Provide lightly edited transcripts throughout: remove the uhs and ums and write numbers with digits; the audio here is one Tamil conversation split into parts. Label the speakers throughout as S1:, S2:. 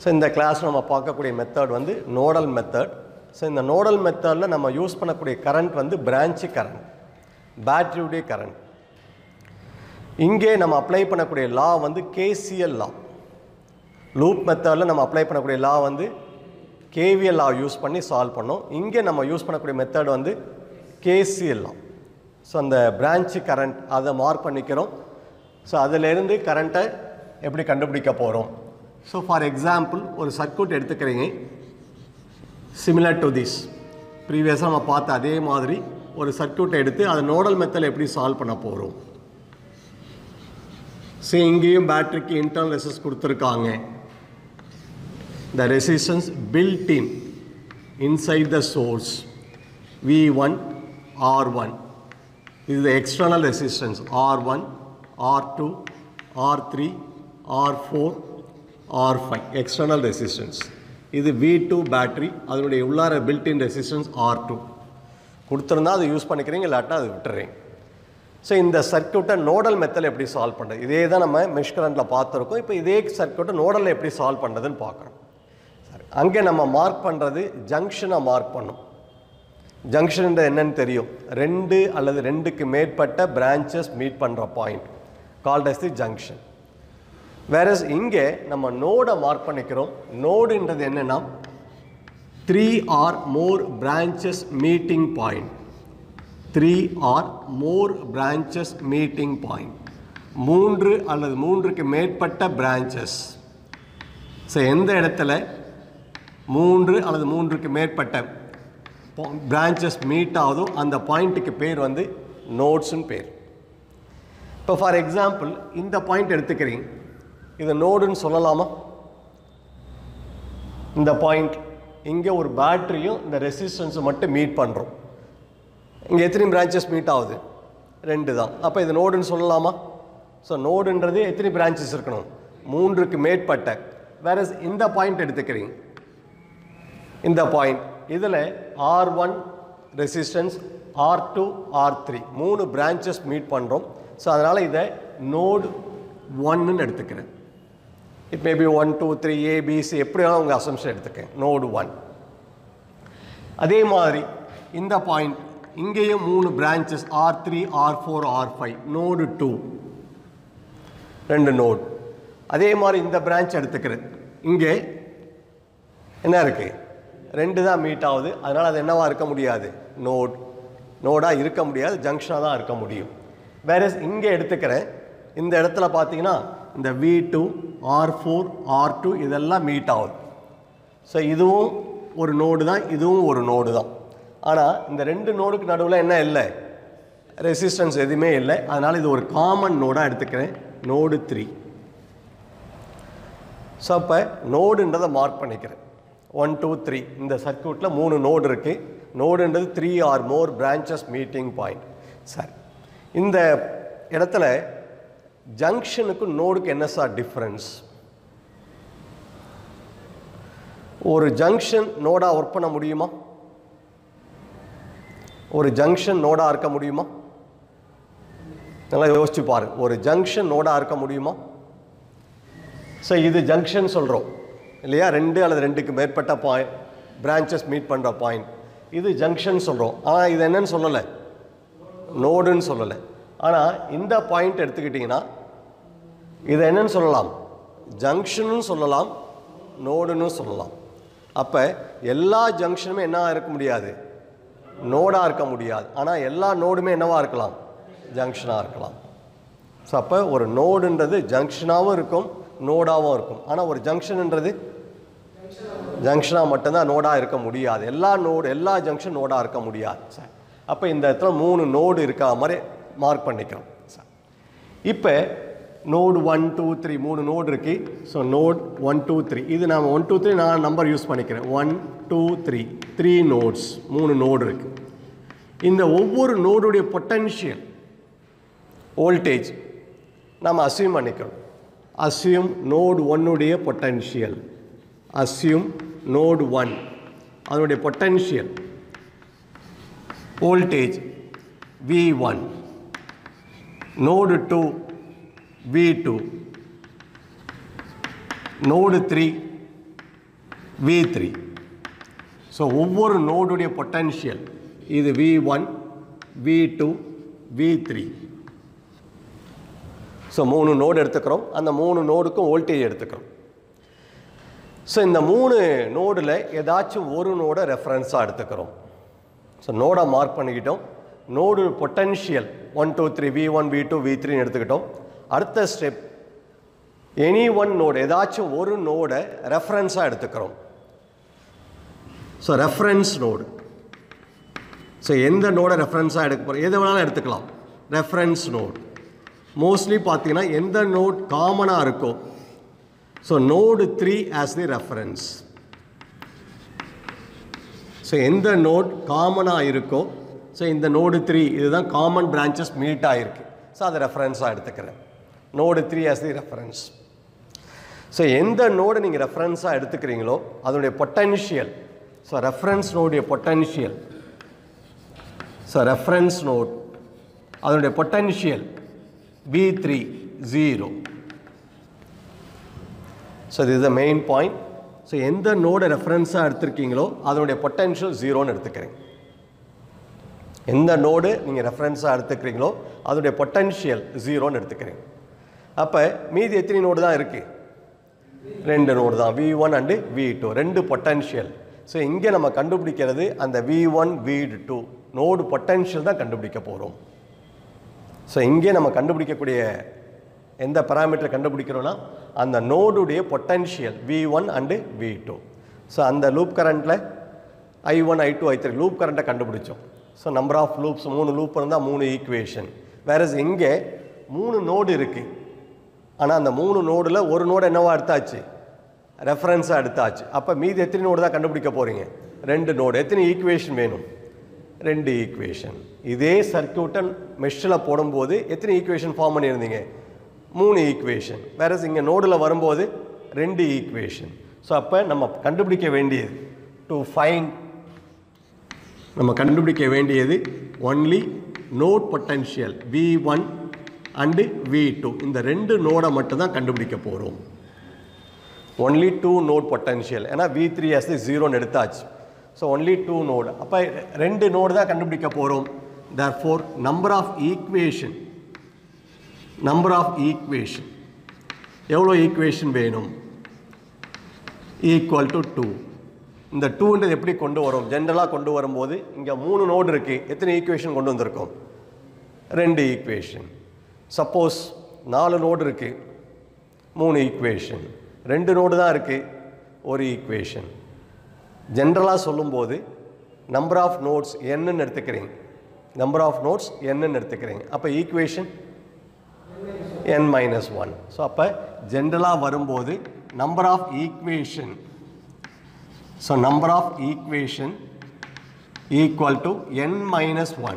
S1: ஸோ இந்த கிளாஸ் நம்ம பார்க்கக்கூடிய மெத்தட் வந்து நோடல் மெத்தட். ஸோ இந்த நோடல் மெத்தடில் நம்ம யூஸ் பண்ணக்கூடிய கரண்ட் வந்து பிரான்ச்சு கரண்ட், பேட்டரியுடைய கரண்ட். இங்கே நம்ம அப்ளை பண்ணக்கூடிய லா வந்து கேசிஎல் லா. லூப் மெத்தடில் நம்ம அப்ளை பண்ணக்கூடிய லா வந்து கேவிஎல் லா யூஸ் பண்ணி சால்வ் பண்ணோம். இங்கே நம்ம யூஸ் பண்ணக்கூடிய மெத்தட் வந்து கேசிஎல் லா. ஸோ அந்த பிரான்ச்சு கரண்ட் அதை மார்க் பண்ணிக்கிறோம். ஸோ அதிலேருந்து கரண்ட்டை எப்படி கண்டுபிடிக்க போகிறோம். ஸோ ஃபார் எக்ஸாம்பிள் ஒரு சர்க்யூட் எடுத்துக்கிறீங்க, சிமிலர் டு திஸ். ப்ரீவியஸாக நம்ம பார்த்த அதே மாதிரி ஒரு சர்க்யூட்டை எடுத்து அதை நோடல் மெத்தடில் எப்படி சால்வ் பண்ண போகிறோம். ஸோ இங்கேயும் பேட்டரிக்கு இன்டர்னல் ரெசிஸ்டன்ஸ் கொடுத்துருக்காங்க. The resistance built in inside the source V1 R1 is the external resistance R1 R2 R3 R4 R5 external resistance. இது V2 பேட்டரி, அதனுடைய உள்ளார built in resistance R2 கொடுத்துருந்தா அதை யூஸ் பண்ணிக்கிறீங்க, இல்லாட்டா அதை விட்டுறீங்க. ஸோ இந்த சர்க்யூட்டை நோடல் மெத்தடில் எப்படி சால்வ் பண்ணுறது, இதே தான் நம்ம மெஷ் கரண்ட்டில் பார்த்துருக்கோம். இப்போ இதே சர்க்யூட்டை நோடலில் எப்படி சால்வ் பண்ணுறதுன்னு பார்க்குறோம். அங்கே நம்ம மார்க் பண்ணுறது ஜங்ஷனை மார்க் பண்ணும். ஜங்ஷன் என்னன்னு தெரியும், ரெண்டு அல்லது ரெண்டுக்கு மேற்பட்ட பிரான்ச்சஸ் மீட் பண்ணுற point called as the junction. Whereas இங்கே நம்ம நோடை மார்க் பண்ணிக்கிறோம். நோடுன்றது என்னென்னா 3 or more branches meeting point. 3 or more branches meeting point. 3 அல்லது 3க்கு மேற்பட்ட பிரான்ச்சஸ். ஸோ எந்த இடத்துல 3 அல்லது 3க்கு மேற்பட்ட பிரான்ச்சஸ் மீட் ஆகுதோ அந்த பாயிண்ட்டுக்கு பேர் வந்து நோட்ஸ்னு பேர். இப்போ ஃபார் எக்ஸாம்பிள் இந்த பாயிண்ட் எடுத்துக்கிறீங்க, இது நோடுன்னு சொல்லலாமா? இந்த பாயிண்ட் இங்கே ஒரு பேட்டரியும் இந்த ரெசிஸ்டன்ஸும் மட்டும் மீட் பண்ணுறோம். இங்கே எத்தனை பிரான்ச்சஸ் மீட் ஆகுது? 2 தான். அப்போ இது நோடுன்னு சொல்லலாமா? ஸோ நோடுன்றது எத்தனை பிரான்ச்சஸ் இருக்கணும்? 3க்கு மேற்பட்ட. வேற இந்த பாயிண்ட் எடுத்துக்கிறீங்க, இந்த பாயிண்ட் இதில் R1 resistance, R2 R3 3 branches meet பண்ணுறோம். ஸோ அதனால் இதை நோடு 1ன்னு எடுத்துக்கிறேன். இட் மேபி 1 2 3 ABC எப்படி வேணால் உங்கள் அசம்ஷன் எடுத்துக்கேன், நோடு 1. அதே மாதிரி இந்த பாயிண்ட் இங்கேயும் 3 branches R3 R4 R5 node 2, 2 node. அதே மாதிரி இந்த பிரான்ச் எடுத்துக்கிறேன், இங்கே என்ன இருக்குது? 2 தான் மீட் ஆகுது. அதனால் அது என்னவாக இருக்க முடியாது? நோடாக இருக்க முடியாது, ஜங்ஷனாக தான் இருக்க முடியும். வேற இங்கே எடுத்துக்கிறேன், இந்த இடத்துல பார்த்தீங்கன்னா இந்த V2 R4 R2 இதெல்லாம் மீட் ஆகுது. ஸோ இதுவும் ஒரு நோடு தான், இதுவும் ஒரு நோடு தான். ஆனால் இந்த 2 நோடுக்கு நடுவில் என்ன இல்லை? ரெசிஸ்டன்ஸ் எதுவுமே இல்லை. அதனால் இது ஒரு காமன் நோடாக எடுத்துக்கிறேன், நோடு 3. ஸோ அப்போ நோடுன்றதை மார்க் பண்ணிக்கிறேன். 1 2 3 இந்த சர்க்யூட்டில் 3 நோடு இருக்குது. நோடுன்றது 3 or more branches meeting point. சரி, இந்த இடத்துல ஜங்ஷனுக்கு நோடுக்கு என்ன சார் டிஃப்ரென்ஸ்? ஒரு ஜங்ஷன் நோடாக ஒர்க் பண்ண முடியுமா? ஒரு ஜங்ஷன் நோடாக இருக்க முடியுமா? நல்லா யோசிச்சு பாருங்க, ஒரு ஜங்ஷன் நோடாக இருக்க முடியுமா? ஸோ இது ஜங்ஷன் சொல்கிறோம் இல்லையா, 2 அல்லது 2க்கு மேற்பட்ட பிரான்ச்சஸ் மீட் பண்ணுற பாயிண்ட், இது ஜங்ஷன் சொல்கிறோம். ஆனால் இது என்னன்னு சொல்லலை, நோடுன்னு சொல்லலை. ஆனால் இந்த பாயிண்ட் எடுத்துக்கிட்டிங்கன்னா இதை என்னன்னு சொல்லலாம்? ஜங்ஷனும் சொல்லலாம், நோடுன்னு சொல்லலாம். அப்போ எல்லா ஜங்ஷனுமே என்ன இருக்க முடியாது? நோடாக இருக்க முடியாது. ஆனால் எல்லா நோடுமே என்னவாக இருக்கலாம்? ஜங்ஷனாக இருக்கலாம். ஸோ அப்போ ஒரு நோடுன்றது ஜங்ஷனாகவும் இருக்கும், நோடாகவும் இருக்கும். ஆனால் ஒரு ஜங்ஷன்ன்றது ஜங்ஷனாக மட்டும்தான் நோடாக இருக்க முடியாது. எல்லா ஜங்ஷன் நோடாக இருக்க முடியாது. சார் அப்போ இந்த இடத்துல 3 நோடு இருக்கிற மாதிரி மார்க் பண்ணிக்கிறோம். சார் இப்போ நோடு 1 2 3 3 நோடு இருக்குது. ஸோ நோட் 1 2 3 இது நான் 1 2 3 நான் நம்பர் யூஸ் பண்ணிக்கிறேன். 1 2 3 நோட்ஸ், 3 நோடு இருக்குது. இந்த ஒவ்வொரு நோடுடைய பொட்டன்ஷியல் வோல்டேஜ் நம்ம அஸ்யூம் பண்ணிக்கிறோம். அஸ்யூம் நோடு 1உடைய பொட்டன்ஷியல், அஸ்யூம் நோடு 1 அதனுடைய potential voltage V1, node 2 V2, node 3 V3. So ஒவ்வொரு நோடுடைய பொட்டன்ஷியல் இது V1, V2, V3. So 3 node எடுத்துக்கிறோம். அந்த 3 நோடுக்கும் வோல்டேஜ் எடுத்துக்கிறோம். ஸோ இந்த 3 நோடில் ஏதாச்சும் ஒரு நோடை ரெஃபரன்ஸாக எடுத்துக்கிறோம். ஸோ நோடை மார்க் பண்ணிக்கிட்டோம். Node potential 1, 2, 3 V1, V2, V3 எடுத்துக்கிட்டோம். அடுத்த ஸ்டெப் எனி ஒன் நோடு ஏதாச்சும் ஒரு நோடை ரெஃபரன்ஸாக எடுத்துக்கிறோம். So reference node. ஸோ எந்த நோடை ரெஃபரன்ஸாக எடுக்க போகிறோம், எதை வேணாலும் எடுத்துக்கலாம். ரெஃபரன்ஸ் நோடு மோஸ்ட்லி பார்த்தீங்கன்னா எந்த நோட் காமனாக இருக்கோ, so node 3 as the reference. So எந்த நோட் காமனாக இருக்கோ, ஸோ இந்த நோடு 3 இதுதான் காமன் பிரான்ச்சஸ் மீட் ஆகிருக்கு. ஸோ அதை ரெஃபரன்ஸாக எடுத்துக்கிறேன். Node 3 as the reference. So எந்த நோடு நீங்கள் ரெஃபரன்ஸாக எடுத்துக்கிறீங்களோ அதனுடைய பொட்டன்ஷியல், ஸோ ரெஃபரன்ஸ் நோடைய பொட்டன்ஷியல், ஸோ ரெஃபரன்ஸ் நோட் அதனுடைய பொட்டன்ஷியல் V3 0. ஸோ இது is the main point. So எந்த நோடை ரெஃபரன்ஸாக எடுத்திருக்கீங்களோ அதனுடைய பொட்டன்ஷியல் 0ன்னு எடுத்துக்கிறேன். எந்த நோடு நீங்கள் ரெஃபரன்ஸாக எடுத்துக்கிறீங்களோ அதனுடைய பொட்டன்ஷியல் 0ன்னு எடுத்துக்கிறேன். அப்போ மீதி எத்தனை நோடு தான் இருக்குது? 2 நோடு தான், V1 and V2, 2 potential. So இங்கே நம்ம கண்டுபிடிக்கிறது அந்த V1, V2 நோடு பொட்டன்ஷியல் தான் கண்டுபிடிக்க போகிறோம். ஸோ இங்கே நம்ம கண்டுபிடிக்கக்கூடிய எந்த பராமீட்டரை கண்டுபிடிக்கிறோன்னா அந்த நோடுடைய potential V1 and V2. So அந்த லூப் கரண்ட்டில் I1, I2, I3 லூப் கரண்ட்டை கண்டுபிடிச்சோம். So number of loops 3 loop இருந்தால் 3 ஈக்குவேஷன். வேறஸ் இங்கே 3 நோடு இருக்குது. ஆனால் அந்த 3 நோடில் ஒரு நோடு என்னவா எடுத்தாச்சு? ரெஃபரன்ஸாக எடுத்தாச்சு. அப்போ மீதி எத்தனை நோடு தான் கண்டுபிடிக்க போகிறீங்க? 2 நோடு. எத்தனை ஈக்குவேஷன் வேணும்? 2 ஈக்குவேஷன். இதே சர்க்கியூட்டை மெஷ்ஷில் போடும்போது எத்தனை ஈக்குவேஷன் ஃபார்ம் பண்ணியிருந்தீங்க? 3 ஈக்குவேஷன். வேறஸ் இங்கே நோடில் வரும்போது 2 ஈக்குவேஷன். ஸோ அப்போ நம்ம கண்டுபிடிக்க வேண்டியது நம்ம கண்டுபிடிக்க வேண்டியது only note potential V1 and V2. இந்த 2 நோடை மட்டும் தான் கண்டுபிடிக்க போகிறோம். Only 2 node potential. ஏன்னா V3 as the 0ன்னு எடுத்தாச்சு. So only 2 node. அப்போ 2 நோடு தான் கண்டுபிடிக்க போகிறோம். therefore நம்பர் ஆஃப் ஈக்குவேஷன் எவ்வளோ ஈக்குவேஷன் வேணும்? Equal to 2. இந்த 2ன்றது எப்படி கொண்டு வரும்? ஜென்ரலாக கொண்டு வரும்போது இங்கே 3 நோடு இருக்குது. எத்தனை ஈக்குவேஷன் கொண்டு வந்திருக்கோம்? 2 ஈக்குவேஷன். சப்போஸ் 4 நோடு இருக்குது, 3 ஈக்குவேஷன். 2 நோடு தான் இருக்குது, 1 ஈக்குவேஷன். ஜென்ரலாக சொல்லும்போது நம்பர் ஆஃப் நோட்ஸ் என்னன்னு எடுத்துக்கிறீங்க. அப்போ ஈக்குவேஷன் n-1. ஸோ அப்போ ஜென்ரலாக வரும்போது number of equation equal to n-1.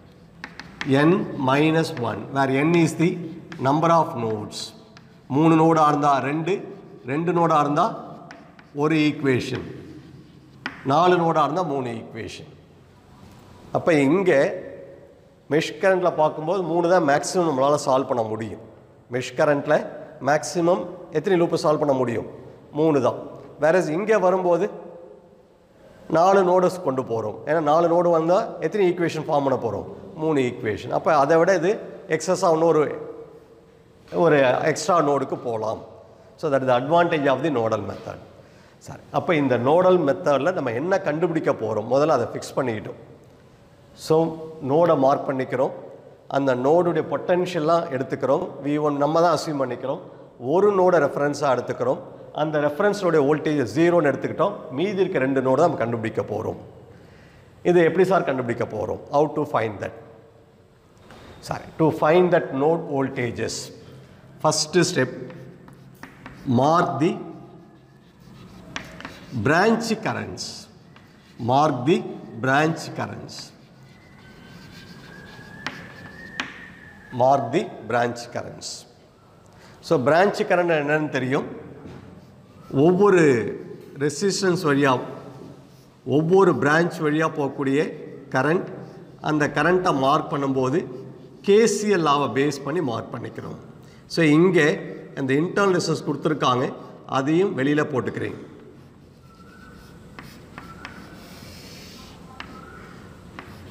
S1: where n is the number of nodes. 3 நோடாக இருந்தால் 2 நோடாக இருந்தால் 1 ஈக்குவேஷன், 4 நோடாக இருந்தால் 3 ஈக்குவேஷன். அப்போ இங்கே மெஷ் கரண்ட்டில் பார்க்கும்போது 3 தான் மேக்ஸிமம் நம்மளால் சால்வ் பண்ண முடியும். மெஷ் கரண்ட்டில் மேக்ஸிமம் எத்தனை லூப்பை சால்வ் பண்ண முடியும்? 3 தான். வேறஸ் இங்கே வரும்போது 4 நோடஸ் கொண்டு போகிறோம். ஏன்னா 4 நோடு வந்தால் எத்தனை ஈக்குவேஷன் ஃபார்ம் பண்ண போகிறோம்? 3 ஈக்குவேஷன். அப்போ அதை விட இது எக்ஸஸாக இன்னொரு எக்ஸ்ட்ரா நோடுக்கு போகலாம். So that is advantage of the nodal method. சரி, அப்போ இந்த நோடல் மெத்தடில் நம்ம என்ன கண்டுபிடிக்க போகிறோம்? முதல்ல அதை ஃபிக்ஸ் பண்ணிக்கிட்டோம். ஸோ நோடை மார்க் பண்ணிக்கிறோம். அந்த நோடுடைய பொட்டன்ஷியல்லாம் எடுத்துக்கிறோம். V1 நம்ம தான் அஸ்யூம் பண்ணிக்கிறோம். ஒரு நோடை ரெஃபரன்ஸாக எடுத்துக்கிறோம். அந்த ரெஃபரன்ஸோடைய வோல்டேஜ் 0ன்னு எடுத்துக்கிட்டோம். மீதி இருக்க 2 நோடு தான் நம்ம கண்டுபிடிக்க போகிறோம். இது எப்படி சார் கண்டுபிடிக்க போகிறோம்? How to find that? To find that node voltages, first step, mark the branch currents. So branch current என்னன்னு தெரியும். ஒவ்வொரு ரெசிஸ்டன்ஸ் வழியாக ஒவ்வொரு பிரான்ச் வழியாக போகக்கூடிய கரண்ட், அந்த கரண்ட்டை மார்க் பண்ணும்போது KCL லாவை பேஸ் பண்ணி மார்க் பண்ணிக்கிறோம். ஸோ இங்கே அந்த இன்டர்னல் ரெசிஸ்டன்ஸ் கொடுத்துருக்காங்க, அதையும் வெளியில் போட்டுக்கிறேன்.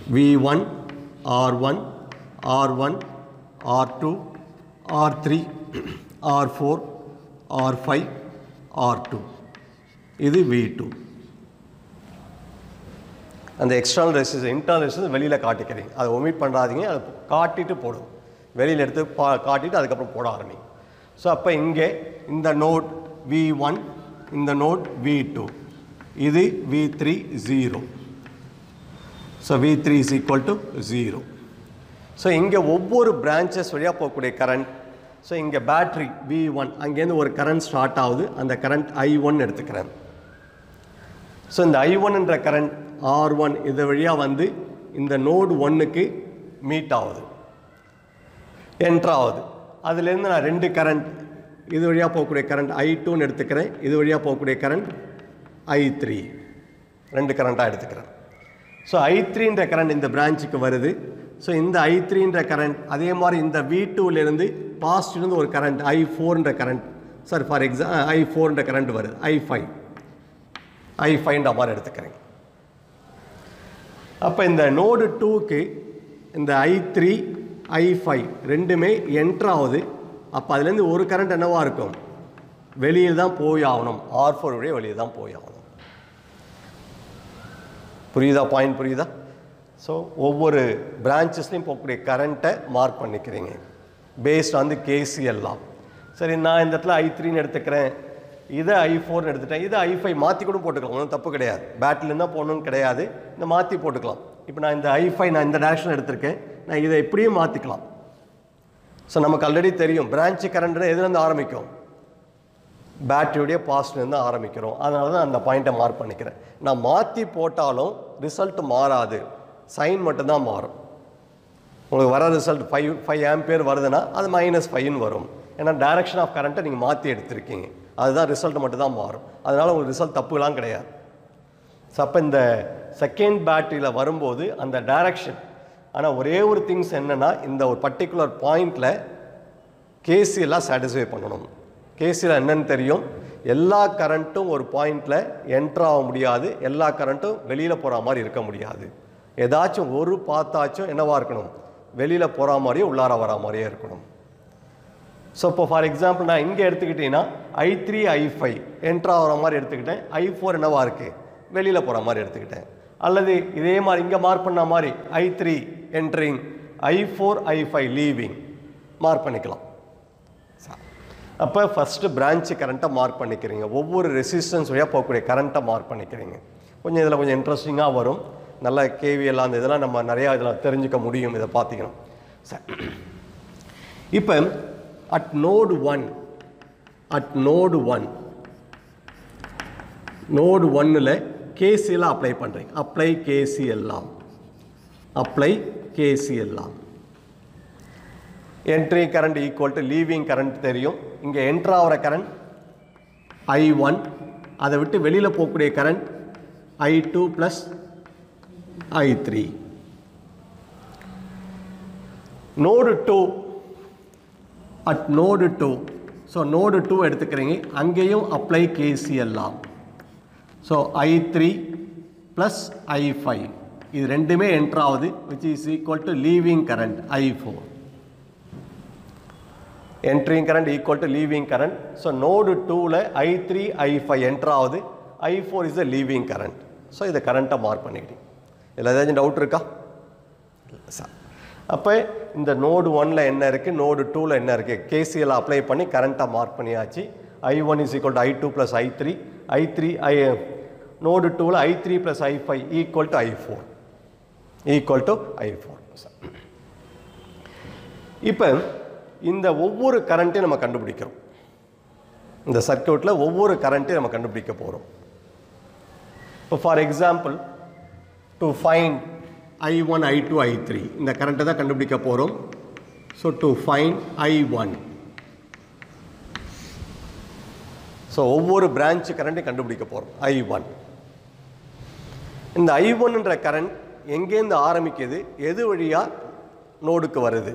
S1: V1, R1, R1, R2, R3, R4, R5, R2. இது V2. அந்த எக்ஸ்டர்னல் ரெசிஸ்டன்ஸ் இன்டர்னல் ரெசிஸ்டன்ஸ் வெளியில் காட்டிக்கிறீங்க, அதை ஒமிட் பண்ணுறாதீங்க, அதை காட்டிட்டு போடும், வெளியில் எடுத்து காட்டிட்டு அதுக்கப்புறம் போட ஆரம்பிங்க. ஸோ அப்போ இங்கே இந்த நோட் V1, இந்த நோட் V2, இது V3 0. So V3 is equal to 0. So இங்கே ஒவ்வொரு பிரான்ச்சஸ் வழியாக போகக்கூடிய கரண்ட், ஸோ இங்கே பேட்ரி V1 அங்கேருந்து ஒரு கரண்ட் ஸ்டார்ட் ஆகுது, அந்த கரண்ட் I1 எடுத்துக்கிறேன். ஸோ இந்த I1என்ற கரண்ட் R1 இது வழியாக வந்து இந்த நோடு 1க்கு மீட் ஆகுது, என்ட்ரு ஆகுது. அதுலேருந்து நான் ரெண்டு கரண்ட், இது வழியாக போகக்கூடிய கரண்ட் I2ன்னு எடுத்துக்கிறேன், இது வழியாக போகக்கூடிய கரண்ட் I3, ரெண்டு கரண்ட்டாக எடுத்துக்கிறேன். ஸோ I3என்ற கரண்ட் இந்த பிரான்ச்சுக்கு வருது. ஸோ இந்த I3என்ற கரண்ட் அதே மாதிரி இந்த V2லேருந்து பாசிட்டிவ்லேருந்து ஒரு கரண்ட் I4என்ற கரண்ட், சார் ஃபார் I4என்ற கரண்ட் வருது, I5ன்ற மாதிரி எடுத்துக்கிறேங்க. அப்போ இந்த நோடு 2க்கு இந்த I3, I5 ரெண்டுமே என்ட்ரு ஆகுது. அப்போ அதுலேருந்து ஒரு கரண்ட் என்னவாக இருக்கும், வெளியில் தான் போய் ஆகணும், R4 உடைய வெளியில் தான் போய் ஆகணும். புரியுதா, பாயிண்ட் புரியுதா? ஸோ ஒவ்வொரு பிரான்ச்சஸ்லையும் போகக்கூடிய கரண்ட்டை மார்க் பண்ணிக்கிறீங்க based on the KCL law. சரி, நான் இந்த இடத்துல I3ன்னு எடுத்துக்கிறேன், இதை I4ன்னு எடுத்துட்டேன், இதை I5 மாற்றி கூட போட்டுக்கலாம், ஒன்றும் தப்பு கிடையாது, பேட்டில் தான் போகணுன்னு கிடையாது, இந்த மாற்றி போட்டுக்கலாம். இப்போ நான் இந்த I5 நான் இந்த டைரக்ஷன் எடுத்திருக்கேன், நான் இதை எப்படியும் மாற்றிக்கலாம். ஸோ நமக்கு ஆல்ரெடி தெரியும் பிரான்ச் கரண்ட் எதுலேருந்து ஆரம்பிக்கும், பேட்டரியுடைய பாசிட்டிவ்லேருந்து ஆரம்பிக்கிறோம். அதனால தான் அந்த பாயிண்ட்டை மார்க் பண்ணிக்கிறேன். நான் மாற்றி போட்டாலும் ரிசல்ட் மாறாது, சைன் மட்டும்தான் மாறும். உங்களுக்கு வர ரிசல்ட் 5 ஆம்பியர் வருதுன்னா அது -5ன்னு வரும். ஏன்னா டைரக்ஷன் ஆஃப் கரண்ட்டை நீங்கள் மாற்றி எடுத்திருக்கீங்க, அதுதான் ரிசல்ட் மட்டும் தான் மாறும். அதனால் உங்களுக்கு ரிசல்ட் தப்புலாம் கிடையாது. ஸோ அப்போ இந்த செகண்ட் பேட்டரியில் வரும்போது அந்த டைரக்ஷன், ஆனால் ஒரே ஒரு திங்ஸ் என்னென்னா இந்த ஒரு பர்டிகுலர் பாயிண்டில் KCLலாம் சாட்டிஸ்ஃபை பண்ணணும். KCL என்னன்னு தெரியும், எல்லா கரண்ட்டும் ஒரு பாயிண்டில் என்ட்ரு ஆக முடியாது, எல்லா கரண்ட்டும் வெளியில் போகிற மாதிரி இருக்க முடியாது. ஏதாச்சும் ஒரு பார்த்தாச்சும் என்னவாக இருக்கணும், வெளியில் போகிற மாதிரியே உள்ளார வர மாதிரியே இருக்கணும். ஸோ இப்போ ஃபார் எக்ஸாம்பிள் நான் இங்கே எடுத்துக்கிட்டீங்கன்னா I3, I5 என்ட்ரு ஆகிற மாதிரி எடுத்துக்கிட்டேன், I4 என்னவாக இருக்குது, வெளியில் போகிற மாதிரி எடுத்துக்கிட்டேன். அல்லது இதே மாதிரி இங்கே மார்க் பண்ண மாதிரி I3 entering, I4, I5 leaving mark பண்ணிக்கலாம். அப்போ ஃபஸ்ட்டு பிரான்ச்சு கரண்ட்டை மார்க் பண்ணிக்கிறீங்க, ஒவ்வொரு ரெசிஸ்டன்ஸ் வழியாக போகக்கூடிய கரண்ட்டை மார்க் பண்ணிக்கிறீங்க. கொஞ்சம் இதில் கொஞ்சம் இன்ட்ரெஸ்டிங்காக வரும், நல்ல KVL அந்த இதெல்லாம் நம்ம நிறையா இதில் தெரிஞ்சுக்க முடியும். இதை பார்த்தீங்கன்னா இப்போ அட் நோடு 1ல் KCL அப்ளை பண்ணுறீங்க. Apply KCL law. Entry current equal to leaving current தெரியும். இங்கே என்ட்ரு ஆகிற கரண்ட் I1, அதை விட்டு வெளியில் போகக்கூடிய current I2 + I3. Node 2, at node 2, so node 2 எடுத்துக்கிறீங்க, அங்கேயும் அப்ளை KCL லா. ஸோ I3 + I5 இது ரெண்டுமே என்ட்ரு ஆகுது, which is equal to leaving current I4. Entering current equal to leaving current. So node 2ல் I3, I5 என்ட்ரு ஆகுது, I4 is a leaving current. So இதை கரண்ட்டை மார்க் பண்ணிக்கிட்டீங்க. இதில் ஏதாச்சும் டவுட் இருக்கா? சார் அப்போ இந்த நோடு 1ல் என்ன இருக்குது, நோடு 2ல் என்ன இருக்குது, KCL அப்ளை பண்ணி கரண்ட்டை மார்க் பண்ணியாச்சு. I1 is equal to I2 + I3, node 2ல் I3 + I5 equal to I4. இப்போ இந்த ஒவ்வொரு கரண்ட்டையும் நம்ம கண்டுபிடிக்கிறோம். இந்த சர்க்யூட்டில் ஒவ்வொரு கரண்ட்டையும் நம்ம கண்டுபிடிக்க போகிறோம். இப்போ for example to find I1, I2, I3 இந்த கரண்ட்டை தான் கண்டுபிடிக்க போகிறோம். So to find I1, so ஒவ்வொரு பிரான்ச் கரண்ட்டையும் கண்டுபிடிக்க போகிறோம். I1, இந்த I1ன்ற கரண்ட் எங்கேருந்து ஆரம்பிக்குது, எது வழியாக நோடுக்கு வருது.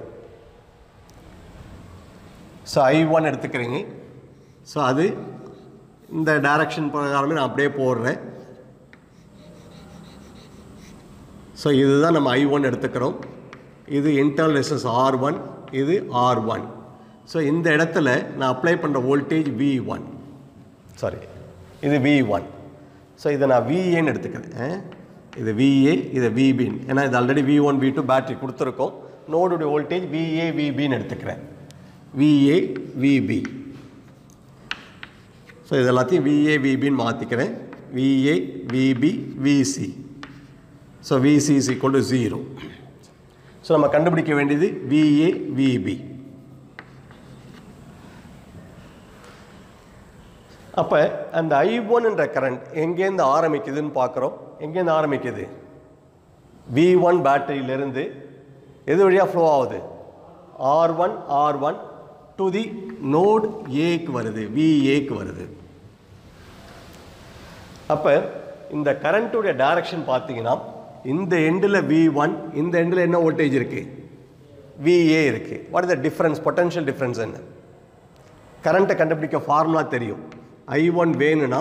S1: ஸோ I1 எடுத்துக்கிறீங்க. ஸோ அது இந்த டைரக்ஷன் பிரகாரமே நான் அப்படியே போடுறேன். ஸோ இதுதான் நம்ம I1 எடுத்துக்கிறோம். இது இன்டர்னல் ரெசிஸ்டன்ஸ் R1, இது R1. ஸோ இந்த இடத்துல நான் அப்ளை பண்ணுற வோல்டேஜ் V1, சாரி இது V1. ஸோ இதை நான் VAன்னு எடுத்துக்கிறேன். இது VA, இது VB. ஏன்னா இது ஆல்ரெடி V1 V2 பேட்டரி கொடுத்துருக்கோம். நோடுடைய வோல்டேஜ் VA VBன்னு எடுத்துக்கிறேன். VA VB. ஸோ இது எல்லாத்தையும் VA VBன்னு மாற்றிக்கிறேன். VA VB VC. So VC is equal to 0. So நம்ம கண்டுபிடிக்க வேண்டியது VA VB. அப்போ அந்த I1 என்ற கரண்ட் எங்கேருந்து ஆரம்பிக்குதுன்னு பார்க்குறோம். எங்கேருந்து ஆரம்பிக்குது? V1 பேட்டரியிலிருந்து எது வழியாக ஃப்ளோ ஆகுது? R1 டு தி நோட் ஏக்கு வருது, VAக்கு வருது. அப்போ இந்த கரண்ட்டுடைய டைரக்ஷன் பார்த்தீங்கன்னா இந்த எண்டில் V1, இந்த எண்டில் என்ன வோல்டேஜ் இருக்குது? VA இருக்குது. What is the difference? Potential difference என்ன? கரண்ட்டை கண்டுபிடிக்க ஃபார்முலா தெரியும். I1 வேணும்னா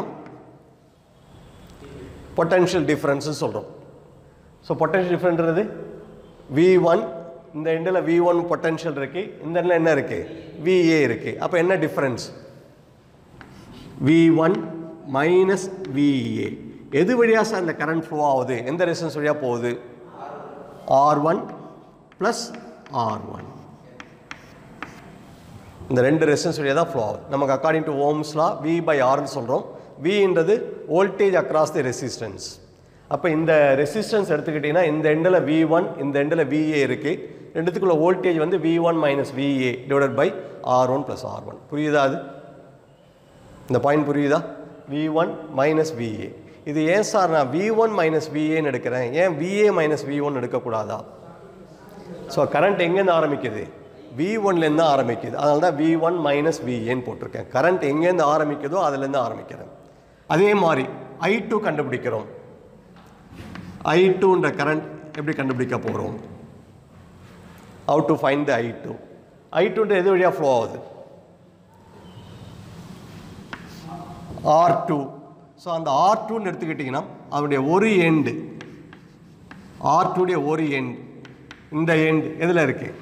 S1: பொட்டன்ஷியல் டிஃப்ரென்ஸ்னு சொல்கிறோம். ஸோ பொட்டன்ஷியல் டிஃப்ரென்றது V1, இந்த எண்டில் V1 பொட்டன்ஷியல் இருக்குது, இந்த எண்டில் என்ன இருக்குது? VA இருக்குது. அப்போ என்ன டிஃப்ரென்ஸ்? V1 minus VA. எது வழியாக சார் இந்த கரண்ட் ஃப்ளோ ஆகுது? எந்த ரெசிஸ்டன்ஸ் வழியாக போகுது? R1 plus R1. இந்த ரெண்டு ரெசிஸ்டன்ஸ் வழியாக தான் ஃப்ளோ ஆகுது. நமக்கு according to Ohm's law V by Rன்னு சொல்கிறோம். Vன்றது வோல்டேஜ் அக்ராஸ் தி ரெசிஸ்டன்ஸ். அப்போ இந்த ரெசிஸ்டன்ஸ் எடுத்துக்கிட்டிங்கன்னா இந்த எண்டில் V1, இந்த எண்டில் VA இருக்குது. ரெண்டுத்துக்குள்ள வோல்டேஜ் வந்து V1 minus VA divided by R1 plus R1. புரியுதா? அது இந்த பாயிண்ட் புரியுதா? V1 minus VA. இது ஏன் சார் நான் V1 மைனஸ் VAன்னு எடுக்கிறேன், ஏன் VA மைனஸ் V1 எடுக்கக்கூடாதா? ஸோ கரண்ட் எங்கேருந்து ஆரம்பிக்குது? V1லேருந்து ஆரம்பிக்குது. அதனால தான் V1 மைனஸ் VAன்னு போட்டிருக்கேன். கரண்ட் எங்கேருந்து ஆரம்பிக்குதோ அதுலேருந்து ஆரம்பிக்கிறேன். அதே மாதிரி I2 கண்டுபிடிக்கிறோம். I2ன்ற கரண்ட் எப்படி கண்டுபிடிக்க போகிறோம்? How to find the I2? I2ன்ற எது வழியாக ஃப்ளோ ஆகுது? R2. ஸோ அந்த R2ன்னு எடுத்துக்கிட்டிங்கன்னா அதனுடைய ஒரு எண்டு, R2டைய ஒரு எண்டு, இந்த எண்டு எதில் இருக்குது?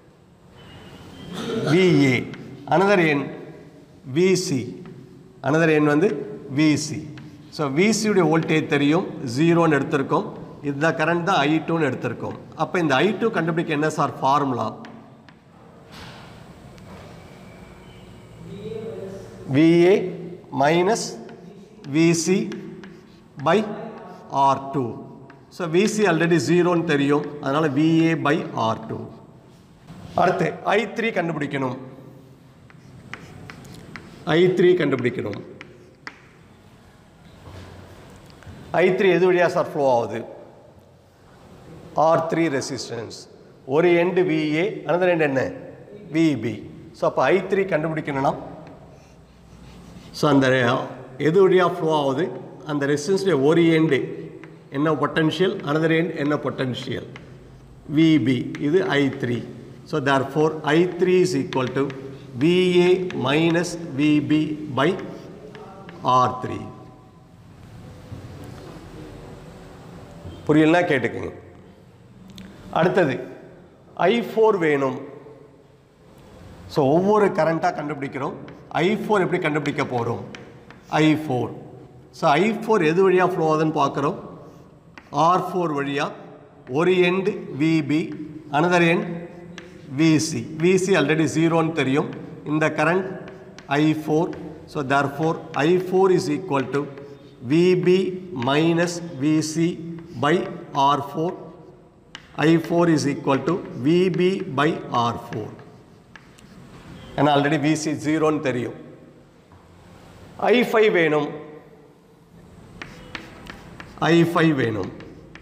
S1: VA. another end VC. another end வந்து VC. ஸோ VC உடைய வோல்டேஜ் தெரியும், 0ன்னு எடுத்திருக்கோம். இதுதான் கரண்ட் தான் I2ன்னு எடுத்திருக்கோம். அப்போ இந்த I2 கண்டுபிடிக்க என்ன sir formula? VA minus VC by R2. So VC already 0ன்னு தெரியும், அதனால் VA by R2. அடுத்து I3 கண்டுபிடிக்கணும். I3 கண்டுபிடிக்கணும். I3 எது வழியாக சார் ஃப்ளோ ஆகுது? R3 resistance. ஒரு எண்டு VA, another end என்ன? VB. ஸோ அப்போ I3 கண்டுபிடிக்கணும்னா ஸோ அந்த எது வழியாக ஃப்ளோ ஆகுது? அந்த ரெசிஸ்டன்ஸுடைய ஒரு எண்டு என்ன பொட்டன்ஷியல், another end என்ன பொட்டன்ஷியல்? VB. இது I3. So therefore I3 is equal to VA minus VB by R3. புரியலனா கேட்டுக்குங்க. அடுத்தது I4 வேணும். ஸோ ஒவ்வொரு கரண்ட்டாக கண்டுபிடிக்கிறோம். I4 எப்படி கண்டுபிடிக்க போகிறோம்? I4. ஸோ I4 எது வழியாக ஃப்ளோ ஆகுதுன்னு பார்க்குறோம். R4 வழியாக. ஒரு end VB, another end VC. VC already 0ன்னு தெரியும். இந்த current I4. So therefore I4 is equal to VB minus VC by R4. I4 is equal to VB by R4. ஏன்னா ஆல்ரெடி VC 0ன்னு தெரியும். I5 வேணும். I5 வேணும்.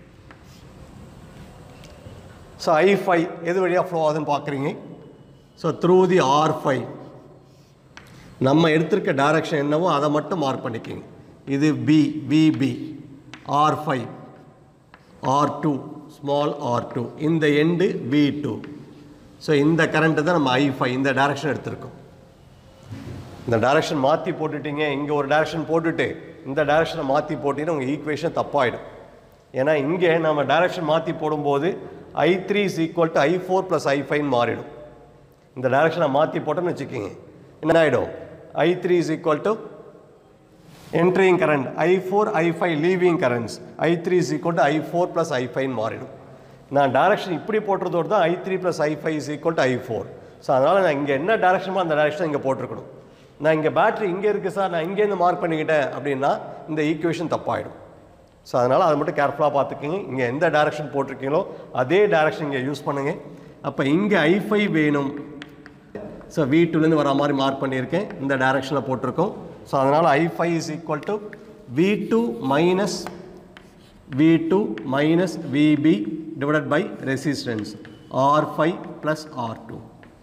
S1: ஸோ I5 எது வழியாக ஃப்ளோ ஆகுதுன்னு பார்க்குறீங்க. So through the R5. நம்ம எடுத்திருக்க டைரக்ஷன் என்னவோ அதை மட்டும் மார்க் பண்ணிக்கிங்க. இது VB, R5, R2, small R2, இந்த எண்டு V2. ஸோ இந்த கரண்ட்டு தான் நம்ம I5 இந்த டைரக்ஷன் எடுத்திருக்கோம். இந்த டைரக்ஷன் மாற்றி போட்டுட்டீங்க, இங்கே ஒரு டைரக்ஷன் போட்டுட்டு இந்த டைரக்ஷனை மாற்றி போட்டிங்கன்னா உங்கள் ஈக்குவேஷன் தப்பாயிடும். ஏன்னா இங்கே நம்ம டைரக்ஷன் மாற்றி போடும்போது I3 is equal to I4 plus I5 மாறிடும். இந்த டைரக்ஷனை மாற்றி போட்டோன்னு வச்சுக்கிங்க, என்ன ஆகிடும்? I3 is equal to entering current, I4 I5 leaving currents, I3 is equal to I4 plus I5 மாறிடும். நான் டைரக்ஷன் இப்படி போட்டுறதோடு தான் I3 plus I5 is equal to I4. So அதனால் நான் இங்கே என்ன டைரக்ஷனோ அந்த டைரக்ஷனை இங்கே போட்டிருக்கணும். நான் இங்கே பேட்டரி இங்கே இருக்குது சார், நான் இங்கேருந்து மார்க் பண்ணிக்கிட்டேன் அப்படின்னா இந்த ஈக்குவேஷன் தப்பாயிடும். ஸோ அதனால் அதை மட்டும் கேர்ஃபுல்லாக பார்த்துக்கிங்க. இங்கே எந்த டைரக்ஷன் போட்டிருக்கீங்களோ அதே டைரக்ஷன் இங்கே யூஸ் பண்ணுங்கள். அப்போ இங்கே I5 வேணும். ஸோ V2லேருந்து வர மாதிரி மார்க் பண்ணியிருக்கேன், இந்த டைரக்ஷனில் போட்டிருக்கோம். ஸோ அதனால் I5 is equal to V2 minus VB divided by resistance R5 plus R2.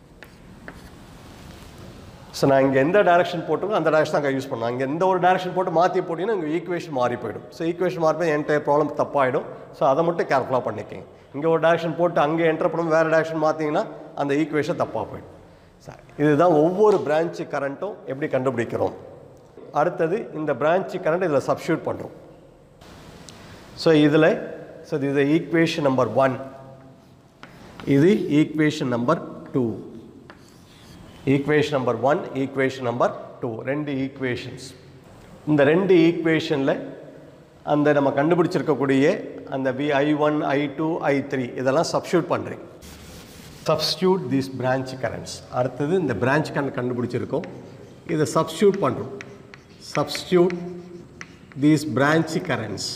S1: So நான் இங்கே எந்த டைரக்ஷன் போட்டிருக்கோம் அந்த டைரக்ஷன் அங்கே யூஸ் பண்ணலாம். இங்கே எந்த ஒரு டைரக்ஷன் போட்டு மாற்றி போட்டிங்கன்னா இங்கே ஈக்குவேஷன் மாறி போயிடும். ஸோ ஈக்குவேஷன் மாறி போய் என்டையர் ப்ராப்ளம் தப்பாயிடும். ஸோ அதை மட்டும் கேர்ஃபுல்லாக பண்ணிக்கங்க. இங்கே ஒரு டைரக்ஷன் போட்டு அங்கே என்டர் பண்ணும் வேறு டைரக்ஷன் மாற்றிங்கன்னா அந்த ஈக்குவேஷன் தப்பாக போயிடும். சார் இதுதான் ஒவ்வொரு பிரான்ச்சு கரண்ட்டும் எப்படி கண்டுபிடிக்கிறோம். அடுத்தது இந்த பிரான்ச்சு கரண்ட் இதில் சப்ஸ்டியூட் பண்ணுறோம். ஸோ இதில் இது ஈக்குவேஷன் நம்பர் 1, இது equation number 2. Equation number 1, equation number 2, ரெண்டு ஈக்குவேஷன்ஸ். இந்த ரெண்டு ஈக்குவேஷனில் அந்த நம்ம கண்டுபிடிச்சிருக்கக்கூடிய அந்த I1 I2 I3 இதெல்லாம் சப்ஸ்டியூட் பண்ணுறீங்க. Substitute these branch currents. அடுத்தது இந்த பிரான்ச் கரண்ட் கண்டுபிடிச்சிருக்கோம், இதை சப்ஸ்டியூட் பண்ணுறோம். Substitute these branch currents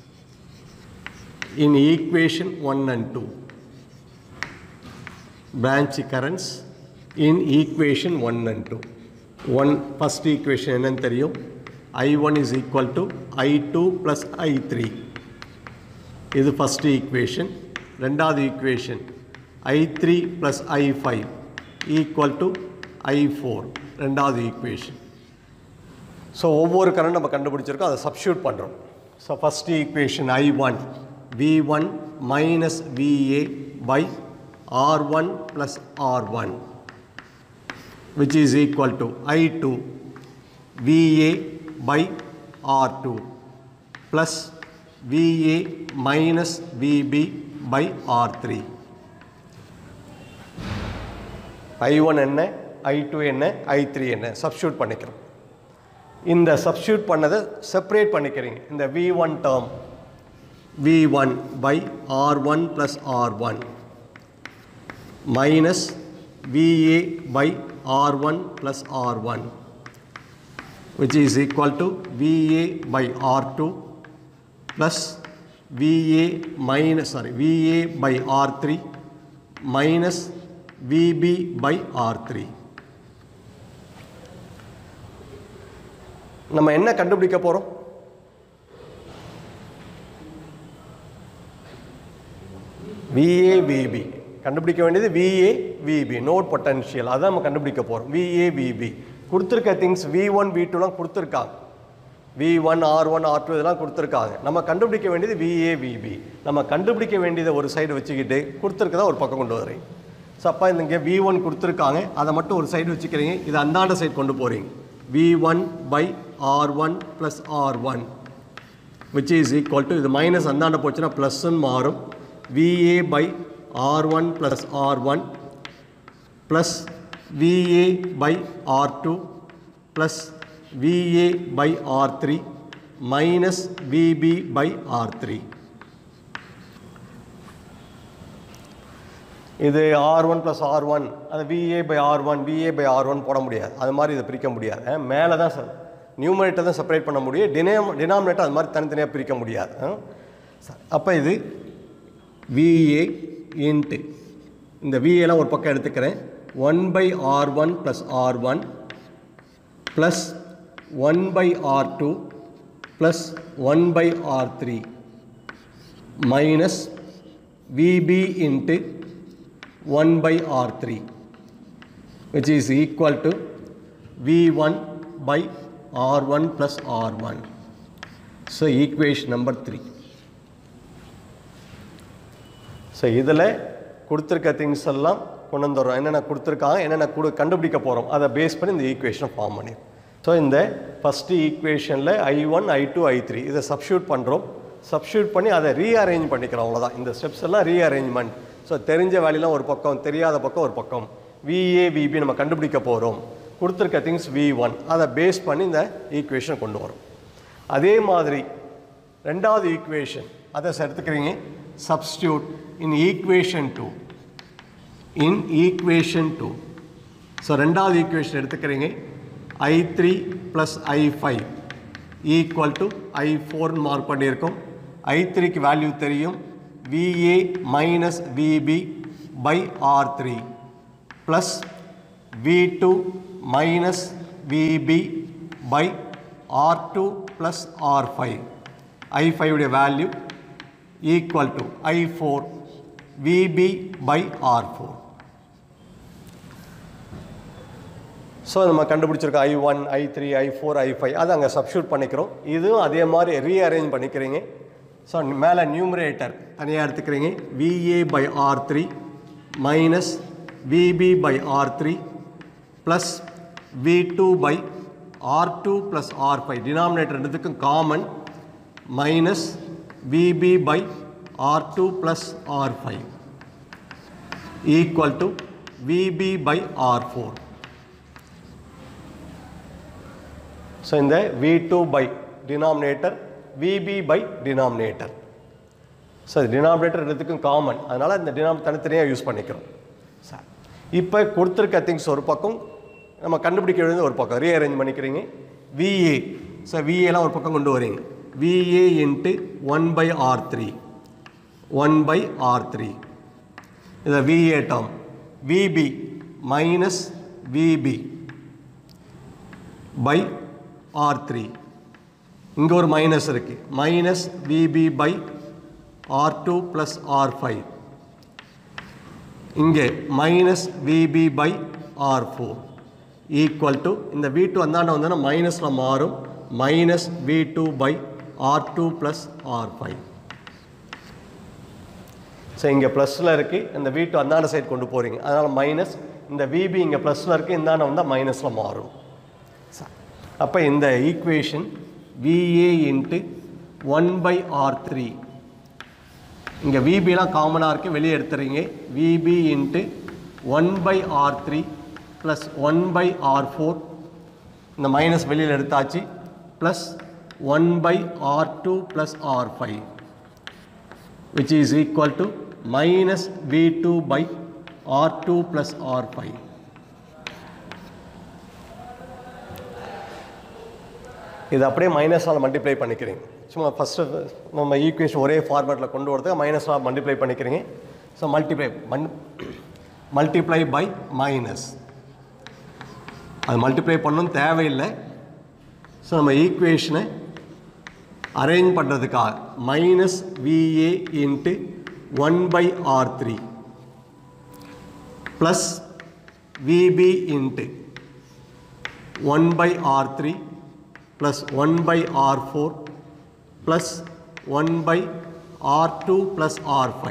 S1: in equation 1 and 2. Branch currents in equation 1 and 2. First equation என்னன்னு தெரியும், I1 is equal to I2 plus I3. இது first equation. ரெண்டாவது equation I3 plus I5 equal to I4. ரெண்டாவது equation. ஸோ ஒவ்வொரு கரண்ட் நம்ம கண்டுபிடிச்சிருக்கோம், அதை சப்ஸ்டியூட் பண்ணுறோம். So first equation I1 V1 minus VA by R1 plus R1 which is equal to I2 VA by R2 plus VA minus VB by R3. I1 என்ன, I2 என்ன, I3 என்ன சப்ஸ்டியூட் பண்ணிக்கிறோம். இந்த சப்ஸ்டியூட் பண்ணதை செப்பரேட் பண்ணிக்கிறீங்க. இந்த V1 term V1 by R1 plus R1 minus VA by R1 plus R1 which is equal to VA by R2 plus VA by R3 minus VB by R3. நம்ம என்ன கண்டுபிடிக்க போகிறோம்? VA VB கண்டுபிடிக்க வேண்டியது VA VB நோட் பொட்டன்ஷியல், அதான் நம்ம கண்டுபிடிக்க போகிறோம். VA VB கொடுத்துருக்க திங்ஸ் V1 V2லாம் கொடுத்துருக்காங்க, V1 R1 R2 இதெல்லாம் கொடுத்துருக்காங்க. நம்ம கண்டுபிடிக்க வேண்டியது VA VB. நம்ம கண்டுபிடிக்க வேண்டியதை ஒரு சைடு வச்சுக்கிட்டு கொடுத்துருக்கதான் ஒரு பக்கம் கொண்டு வரீங்க. ஸோ அப்போ இங்கே V1 கொடுத்துருக்காங்க, அதை மட்டும் ஒரு சைடு வச்சுக்கிறீங்க, இது அந்தாண்ட சைடு கொண்டு போகிறீங்க. V1 by R1 plus R1 which is equal to, இது மைனஸ் அந்தாண்ட போச்சுன்னா ப்ளஸ்ன்னு மாறும். VA by R1 plus R1 plus VA by R2 plus VA by R3 minus VB by R3. இது R1 plus R1, அது VA by R1 போட முடியாது, அது மாதிரி இதை பிரிக்க முடியாது. மேலே தான் நியூமரேட்டர் தான் செப்பரேட் பண்ண முடியும், டினாமினேட்டர் அது மாதிரி தனித்தனியாக பிரிக்க முடியாது. அப்போ இது VA இன்ட்டு இந்த VAலாம் ஒரு பக்கம் எடுத்துக்கிறேன். 1 by R1 plus R1 plus 1 by R2 plus 1 by R3 minus VB into 1 by R3 which is equal to V1 by R1 plus R1. So equation number 3. So இதில் கொடுத்துருக்க திங்ஸ் எல்லாம் கொண்டு வந்துடுறோம், என்னென்ன கொடுத்துருக்காங்க, என்னென்ன கண்டுபிடிக்க போகிறோம், அதை பேஸ் பண்ணி இந்த ஈக்குவேஷனை ஃபார்ம் பண்ணிடுறோம். ஸோ இந்த ஃபஸ்ட்டு ஈக்குவேஷனில் I1 I2 I3 இதை சப்ஸ்டியூட் பண்ணுறோம். சப்ஸ்டியூட் பண்ணி அதை ரீஅரேஞ்ச் பண்ணிக்கிறோம் அவ்வளோதான். இந்த ஸ்டெப்ஸ் எல்லாம் ரீஅரேஞ்ச்மெண்ட். ஸோ தெரிஞ்ச வேல்யூலாம் ஒரு பக்கம், தெரியாத பக்கம் ஒரு பக்கம். VA VB நம்ம கண்டுபிடிக்க போகிறோம். கொடுத்துருக்க திங்ஸ் V1 அதை பேஸ் பண்ணி இந்த ஈக்குவேஷன் கொண்டு வரும். அதே மாதிரி ரெண்டாவது ஈக்குவேஷன் அதை எடுத்துக்கிறீங்க. Substitute in equation 2. In equation 2. So ரெண்டாவது ஈக்குவேஷன் எடுத்துக்கிறீங்க. I3 + I5 equal to I4 mark பண்ணியிருக்கோம். I3க்கு வேல்யூ தெரியும். VA minus VB by R3 plus V2 minus VB by R2 plus R5. I5 உடைய value equal to I4 VB by R4. So நம்ம கண்டுபிடிச்சிருக்கோம் I1, I3, I4, I5 அதை அங்கே சப்ஸ்டியூட் பண்ணிக்கிறோம். இதுவும் அதே மாதிரி ரீஅரேஞ்ச் பண்ணிக்கிறீங்க. ஸோ மேலே நியூமரேட்டர் தனியாக எடுத்துக்கிறீங்க. VA by R3 minus VB by R3 plus V2 by R2 plus R5. Denominator ரெண்டுத்துக்கும் common. Minus VB by R2 plus R5 equal to VB by R4. So இந்த V2 by denominator, VB by denominator. So denominator ரெண்டுத்துக்கும் காமன், அதனால் இந்த தனித்தனியாக யூஸ் பண்ணிக்கிறோம். சார் இப்போ கொடுத்துருக்க திங்ஸ் ஒரு பக்கம், நம்ம கண்டுபிடிக்க வேண்டியது ஒரு பக்கம். ரீஅரேஞ்ச் பண்ணிக்கிறீங்க. VA, ஸோ VAலாம் ஒரு பக்கம் கொண்டு வரீங்க. VA into 1 by R3, 1 by R3 இது VA term. VB minus VB by R3. இங்கே ஒரு மைனஸ் இருக்குது. Minus VB by R2 plus R5. இங்கே minus VB by R4 equal to இந்த V2 அந்தாண்ட வந்தோன்னா மைனஸில் மாறும். Minus V2 by R2 plus R5. So இங்கே ப்ளஸில் இருக்குது, இந்த V2 அந்தாண்ட சைடு கொண்டு போகிறீங்க, அதனால் மைனஸ். இந்த VB இங்கே ப்ளஸில் இருக்குது, இந்தாண்ட வந்தால் மைனஸில் மாறும். அப்போ இந்த equation VA into 1 by R3, இங்கே VBலாம் காமனாக இருக்குது, வெளியே எடுத்துறீங்க. VB into 1 by R3 plus 1 by R4, இந்த மைனஸ் வெளியில் எடுத்தாச்சு, plus 1 by R2 plus R5 which is equal to minus V2 by R2 plus R5. இது அப்படியே மைனஸால் மல்டிப்ளை பண்ணிக்கிறீங்க. சும்மா ஃபஸ்ட்டு நம்ம ஈக்குவேஷன் ஒரே ஃபார்மேட்டில் கொண்டு வரதுக்கு மைனஸால் மல்டிப்ளை பண்ணிக்கிறீங்க. ஸோ மல்டிப்ளை பை மைனஸ், அது மல்டிப்ளை பண்ணணும் தேவையில்லை. ஸோ நம்ம ஈக்குவேஷனை அரேஞ்ச் பண்ணுறதுக்காக minus VA into 1 by R3 plus VB into 1 by R3 plus 1 by R4 plus 1 by R2 plus R5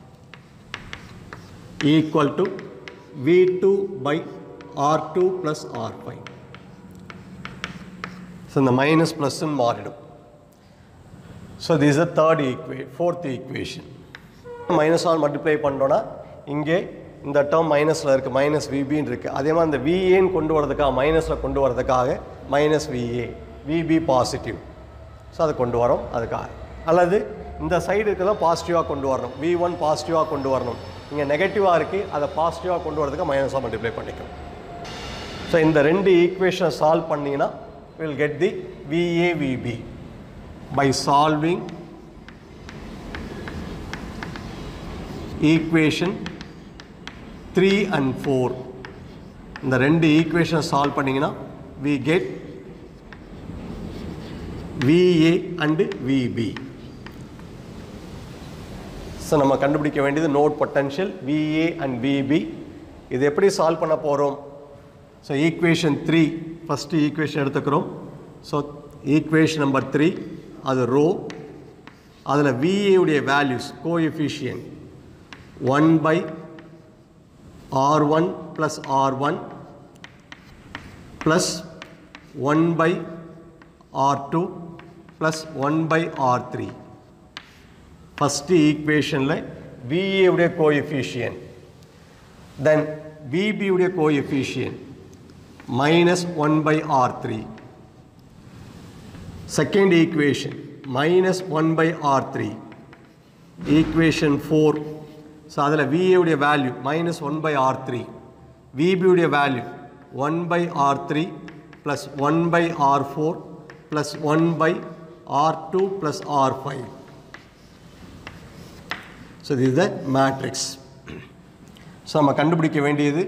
S1: equal to V2 by R2 plus R5. So the minus plus in மாறிடும். So this is the fourth equation. Minus ஆல் மல்டிப்ளை பண்ணோன்னா இங்கே இந்த டேர்ம் மைனஸில் இருக்குது, மைனஸ் VBன்னு இருக்குது. அதே மாதிரி இந்த VAன்னு கொண்டு வரதுக்காக, மைனஸில் கொண்டு வரதுக்காக minus VA, VB positive. So அதை கொண்டு வரோம் அதுக்காக. அல்லது இந்த சைடு இருக்கிறத பாசிட்டிவாக கொண்டு வரணும், V1 பாசிட்டிவாக கொண்டு வரணும். இங்கே நெகட்டிவாக இருக்குது, அதை பாசிட்டிவாக கொண்டு வரதுக்கு மைனஸாக மல்டிப்ளை பண்ணிக்கணும். ஸோ இந்த ரெண்டு ஈக்குவேஷனை சால்வ் பண்ணிங்கன்னா will get the VA VB by solving equation 3 and 4. இந்த ரெண்டு ஈக்குவேஷனை சால்வ் பண்ணிங்கன்னா we get VA and VB. So நம்ம கண்டுபிடிக்க வேண்டியது node potential VA and VB. இது எப்படி சால்வ் பண்ண போகிறோம்? ஸோ ஈக்குவேஷன் 3 ஃபஸ்ட்டு ஈக்குவேஷன் எடுத்துக்கிறோம். ஸோ ஈக்குவேஷன் நம்பர் 3 அது ரோ, அதில் VA உடைய values coefficient 1 by R1 plus R1 plus 1 by R2 plus 1 by R3 first equation la VA உடைய coefficient, then VB உடைய coefficient minus 1 by R3. Second equation minus 1 by R3. Equation 4. So adala VA உடைய value minus 1 by R3. VB உடைய value 1 by R3 plus 1 by R4 plus 1 by R2 plus R5. So this is the matrix. So நம்ம கண்டுபிடிக்க வேண்டியது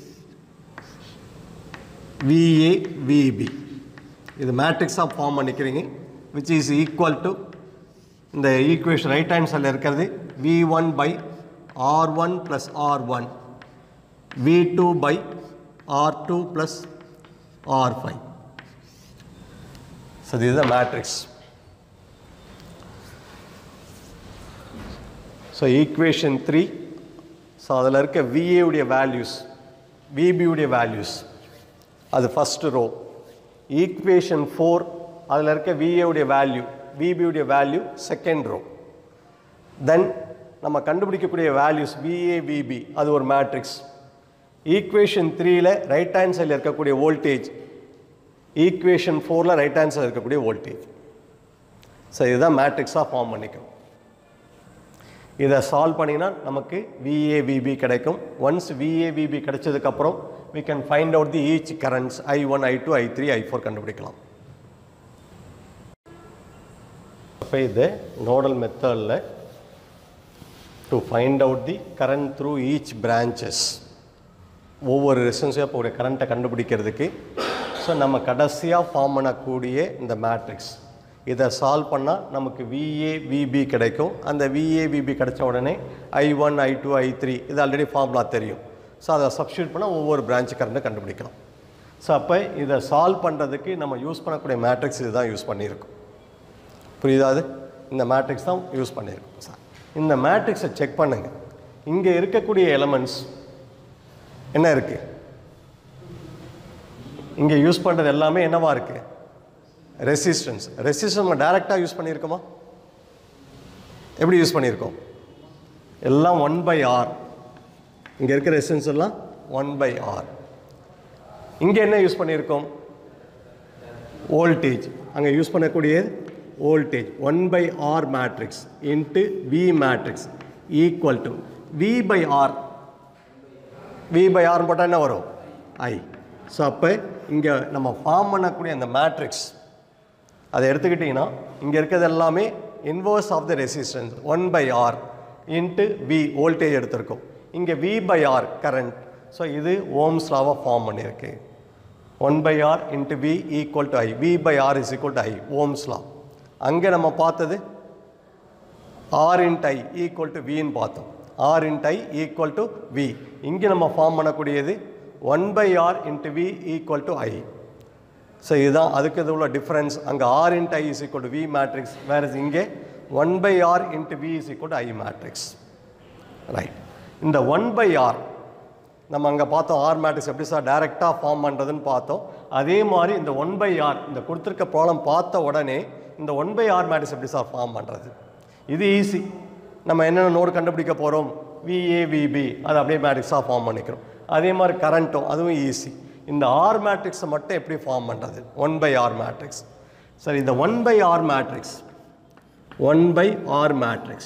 S1: VA VB. இது matrix ஆ ஃபார்ம் பண்ணிக்கிறீங்க, which is equal to இந்த equation right hand side இருக்கிறது V1 by R1 plus R1, V2 by R2 plus R5. So this is the matrix. So equation 3, so அதில் இருக்க VA உடைய values, VB உடைய values, அது first row. Equation 4, அதில் இருக்க VA உடைய value, VB உடைய value second row. Then நம்ம கண்டுபிடிக்கக்கூடிய values VA VB, அது ஒரு matrix. Equation 3ல right hand side இருக்கக்கூடிய voltage, Equation 4ல right hand side இருக்கக்கூடிய voltage. So இதுதான் matrix-ஆ ஃபார்ம் பண்ணிக்கும். இதை சால்வ் பண்ணினா நமக்கு VA VB கிடைக்கும். ஒன்ஸ் VA VB கிடைச்சதுக்கப்புறம் we can find out the each currents I1 I2 I3 I4 கண்டுபிடிக்கலாம். அப்போ இது நோடல் மெத்தடில் to find out the current through each branches, ஒவ்வொரு ரெசிஸ்டன்ஸையும் இப்போ ஒரு கரண்ட்டை கண்டுபிடிக்கிறதுக்கு ஸோ நம்ம கடைசியாக ஃபார்ம் பண்ணக்கூடிய இந்த மேட்ரிக்ஸ் இதை சால்வ் பண்ணால் நமக்கு VA VB கிடைக்கும். அந்த VA VB கிடைச்ச உடனே I1 I2 I3 இது ஆல்ரெடி ஃபார்முலா தெரியும். ஸோ அதை சப்ஸ்டியூட் பண்ணால் ஒவ்வொரு பிரான்ச் கரண்ட்டை கண்டுபிடிக்கலாம். ஸோ அப்போ இதை சால்வ் பண்ணுறதுக்கு நம்ம யூஸ் பண்ணக்கூடிய மேட்ரிக்ஸ் இதுதான் யூஸ் பண்ணியிருக்கோம். புரியுதா? அது இந்த மேட்ரிக்ஸ் தான் யூஸ் பண்ணியிருக்கோம். சார் இந்த மேட்ரிக்ஸை செக் பண்ணுங்கள். இங்கே இருக்கக்கூடிய எலமெண்ட்ஸ் என்ன இருக்குது? இங்கே யூஸ் பண்ணுறது எல்லாமே என்னவா இருக்குது? ரெசிஸ்டன்ஸ். ரெசிஸ்டன்ஸ் நம்ம டைரெக்டாக யூஸ் பண்ணியிருக்கோமா? எப்படி யூஸ் பண்ணியிருக்கோம்? எல்லாம் 1 by R. இங்கே இருக்கிற ரெசிஸ்டன்ஸ் எல்லாம் 1 by R. இங்கே என்ன யூஸ் பண்ணியிருக்கோம்? வோல்டேஜ். அங்கே யூஸ் பண்ணக்கூடியது voltage 1 by R matrix into V matrix equal to V by R. V by R போட்டால் என்ன வரும்? I. ஸோ அப்போ இங்கே நம்ம ஃபார்ம் பண்ணக்கூடிய அந்த மேட்ரிக்ஸ் அதை எடுத்துக்கிட்டிங்கன்னா இங்கே இருக்கிறது எல்லாமே inverse of the resistance 1 by R into V voltage எடுத்திருக்கோம். இங்கே V by R current. So இது ஓம்ஸ் லாவை ஃபார்ம் பண்ணியிருக்கு. 1 by R into V equal to I. V by R is equal to I, Ohm's law. அங்கே நம்ம பார்த்தது R into I equal to Vன்னு பார்த்தோம். R into I equal to V. இங்கே நம்ம ஃபார்ம் பண்ணக்கூடியது 1 by R into V equal to I. So இதுதான் அதுக்கு இது உள்ள டிஃப்ரென்ஸ். அங்கே R into I is equal to V matrix, வேறு இங்கே 1 by R into V is equal to I matrix. Right. இந்த 1 by R நம்ம அங்கே பார்த்தோம் R மேட்ரிக்ஸ் எப்படி சார் டைரெக்டாக ஃபார்ம் பண்ணுறதுன்னு பார்த்தோம். அதே மாதிரி இந்த 1 by R இந்த கொடுத்துருக்க ப்ராப்ளம் பார்த்த உடனே இந்த 1 by R மேட்ரிக்ஸ் எப்படி சார் ஃபார்ம் பண்ணுறது? இது ஈஸி. நம்ம என்னென்ன நோடு கண்டுபிடிக்க போகிறோம்? VA VB அது அப்படியே மேட்ரிக்ஸாக ஃபார்ம் பண்ணிக்கிறோம். அதே மாதிரி கரண்ட்டும் அதுவும் ஈஸி. இந்த R மேட்ரிக்ஸை மட்டும் எப்படி ஃபார்ம் பண்ணுறது? 1 by R மேட்ரிக்ஸ். சரி, இந்த 1 by R matrix 1 by R matrix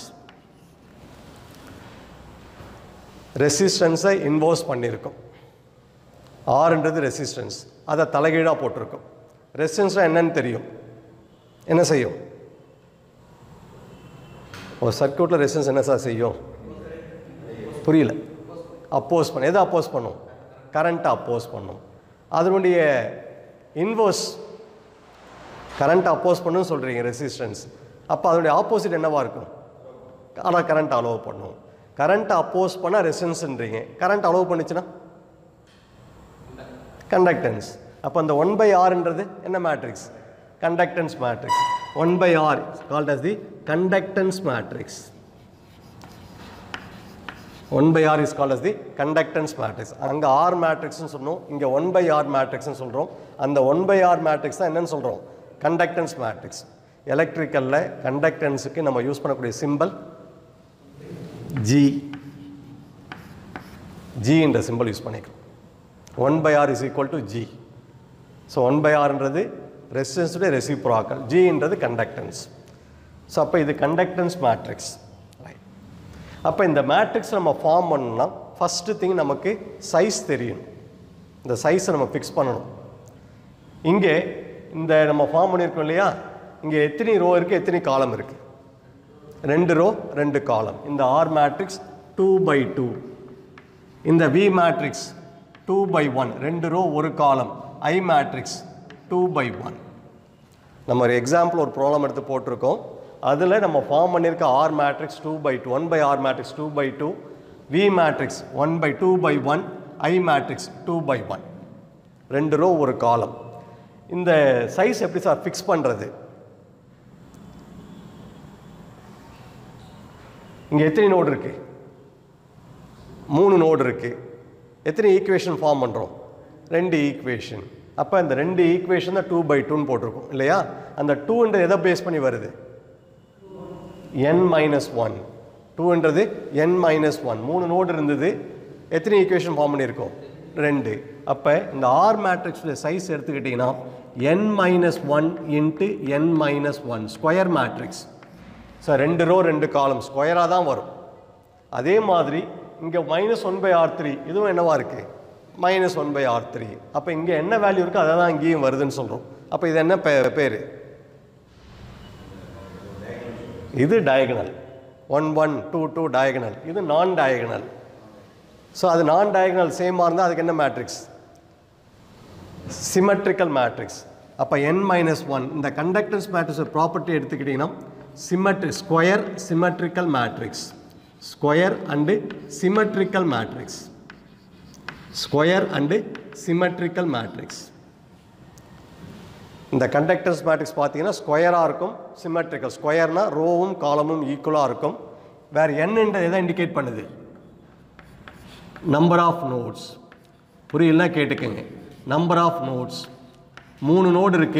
S1: ரெசிஸ்டன்ஸை இன்வர்ஸ் பண்ணியிருக்கோம். Rன்றது ரெசிஸ்டன்ஸ், அதை தலைகீழாக போட்டிருக்கோம். ரெசிஸ்டன்ஸ்னால் என்னன்னு தெரியும்? என்ன செய்யும்? ஒரு சர்க்யூட்டில் ரெசிஸ்டன்ஸ் என்ன சார் செய்யும்? புரியல. அப்போஸ் பண்ண. எதை அப்போஸ் பண்ணும்? கரண்ட்டை அப்போஸ் பண்ணும். அதனுடைய இன்வர்ஸ் கரண்ட்டை அப்போஸ் பண்ணுன்னு சொல்கிறீங்க ரெசிஸ்டன்ஸ். அப்போ அதனுடைய ஆப்போசிட் என்னவாக இருக்கும்? ஆனால் கரண்ட் அலோவ் பண்ணும். கரண்ட்டை அப்போஸ் பண்ணால் ரெசிஸ்டன்ஸ்ன்றீங்க. கரண்ட் அலோவ் பண்ணிச்சுன்னா கண்டக்டன்ஸ். அப்போ அந்த 1 by Rன்றது என்ன matrix? Conductance matrix. 1 by R is called as the conductance matrix. 1 by R is called as the conductance matrix. அங்கே R மேட்ரிக்ஸ்னு சொன்னோம், இங்கே 1 by R மேட்ரிக்ஸ்னு சொல்கிறோம். அந்த 1 by R மேட்ரிக்ஸ் தான் என்னன்னு சொல்கிறோம்? Conductance matrix. எலக்ட்ரிக்கலில் கண்டக்டன்ஸுக்கு நம்ம யூஸ் பண்ணக்கூடிய சிம்பிள் G என்ற symbol யூஸ் பண்ணிக்கிறோம். 1 by R is equal to G. So 1 by R என்றது resistance உடைய reciprocal. G என்றது conductance. So அப்போ இது conductance matrix. Right. அப்போ இந்த matrix நம்ம ஃபார்ம் பண்ணணும்னா first thing நமக்கு size தெரியும். இந்த size நம்ம fix பண்ணணும். இங்கே இந்த நம்ம ஃபார்ம் பண்ணியிருக்கோம் இல்லையா, இங்கே எத்தனை ரோ இருக்குது, எத்தனை காலம் இருக்குது? 2 ரோ 2 காலம். இந்த R மேட்ரிக்ஸ் 2 by 2, இந்த V matrix 2 by 1, 2 row 1 column. I matrix 2 by 1. நம்ம ஒரு எக்ஸாம்பிள் ஒரு ப்ராப்ளம் எடுத்து போட்டிருக்கோம். அதில் நம்ம ஃபார்ம் பண்ணியிருக்க R matrix 2 by 2, 1 by R matrix 2 by 2, V matrix 1 by 2 by 1, I matrix 2 by 1. 2 row 1 column. இந்த சைஸ் எப்படி சார் ஃபிக்ஸ் பண்ணுறது? இங்கே எத்தனை நோடு இருக்கு? 3 நோடு இருக்கு. எத்தனை ஈக்குவேஷன் ஃபார்ம் பண்ணுறோம்? 2 ஈக்குவேஷன். அப்போ இந்த 2 ஈக்குவேஷன் தான் 2 by 2ன்னு போட்டிருக்கோம் இல்லையா? அந்த 2ன்றது எதை பேஸ் பண்ணி வருது? n-1. 2ன்றது n-1. 3 நோடு இருந்தது. எத்தனை ஈக்குவேஷன் ஃபார்ம் பண்ணியிருக்கோம்? 2. அப்போ இந்த ஆர் மேட்ரிக்ஸோட சைஸ் எடுத்துக்கிட்டிங்கன்னா n-1 into n-1 square matrix. So 2 row 2 column ஸ்கொயராக தான் வரும். அதே மாதிரி இங்கே -1 by R3 இதுவும் என்னவா இருக்குது? -1 by R3. அப்போ இங்கே என்ன வேல்யூ இருக்குது அதை தான் இங்கேயும் வருதுன்னு சொல்கிறோம். அப்போ இது என்ன பேர்? இது டயகனல். 1 1 2 2 டயகனல். இது நான் டயகனல். ஸோ அது நான் டயகனல் சேமாக இருந்தால் அதுக்கு என்ன மேட்ரிக்ஸ்? Symmetrical matrix. அப்போ n-1 இந்த கண்டக்டன்ஸ் மேட்ரிக்ஸ் ப்ராப்பர்ட்டி எடுத்துக்கிட்டிங்கன்னா square symmetrical matrix. Square and symmetrical matrix. Square and symmetrical matrix. இந்த கண்டக்டன்ஸ் மேட்ரிக்ஸ் பார்த்தீங்கன்னா ஸ்கொயராக இருக்கும், சிமெட்ரிக்கல். ஸ்கொயர்னால் ரோவும் காலமும் ஈக்குவலாக இருக்கும். வேறு n எதை இண்டிகேட் பண்ணுது? Number of nodes. புரியலன்னா கேட்டுக்கங்க. நம்பர் ஆஃப் நோட்ஸ் 3 நோடு இருக்கு.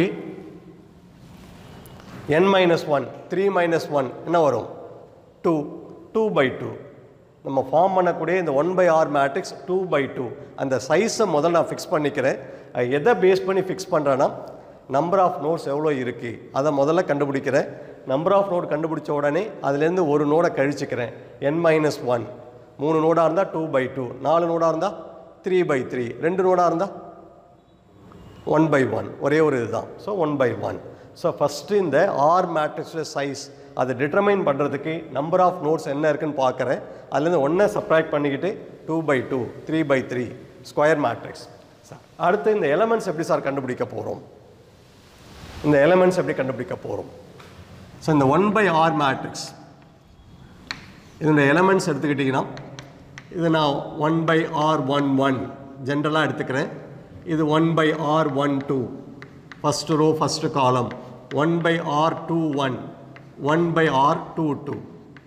S1: n-1 3-1 என்ன வரும்? 2 2 by 2. நம்ம ஃபார்ம் பண்ணக்கூடிய இந்த 1 by R மேட்ரிக்ஸ் 2 by 2. அந்த சைஸை முதல்ல நான் ஃபிக்ஸ் பண்ணிக்கிறேன். எதை பேஸ் பண்ணி ஃபிக்ஸ் பண்ணுறேன்னா நம்பர் ஆஃப் நோட்ஸ் எவ்வளோ இருக்குது அதை முதல்ல கண்டுபிடிக்கிறேன். நம்பர் ஆஃப் நோடு கண்டுபிடிச்ச உடனே அதுலேருந்து ஒரு நோடை கழிச்சுக்கிறேன். n-1 3 நோடாக இருந்தால் 2 by 2, 4 நோடாக இருந்தால் 3 by 3, 2 நோடாக இருந்தால் 1 by 1. ஒரே ஒரு இதுதான். So 1 by 1. ஸோ ஃபஸ்ட்டு இந்த ஆர் மேட்ரிக்ஸோட சைஸ் அதை டிட்டர்மைன் பண்ணுறதுக்கு நம்பர் ஆஃப் நோட்ஸ் என்ன இருக்குன்னு பார்க்குறேன். அதுலேருந்து 1 சப்ராக்ட் பண்ணிக்கிட்டு 2 by 2, 3 by 3 ஸ்கொயர் மேட்ரிக்ஸ். அடுத்து இந்த எலமெண்ட்ஸ் எப்படி சார் கண்டுபிடிக்க போகிறோம்? இந்த எலமெண்ட்ஸ் எப்படி கண்டுபிடிக்க போகிறோம்? ஸோ இந்த 1 by R மேட்ரிக்ஸ் இதனுடைய எலமெண்ட்ஸ் எடுத்துக்கிட்டிங்கன்னா இது நான் 1 by R11 ஜென்ரலாக எடுத்துக்கிறேன். இது 1 by R12 first row first காலம், 1 by R21, 1 by R22.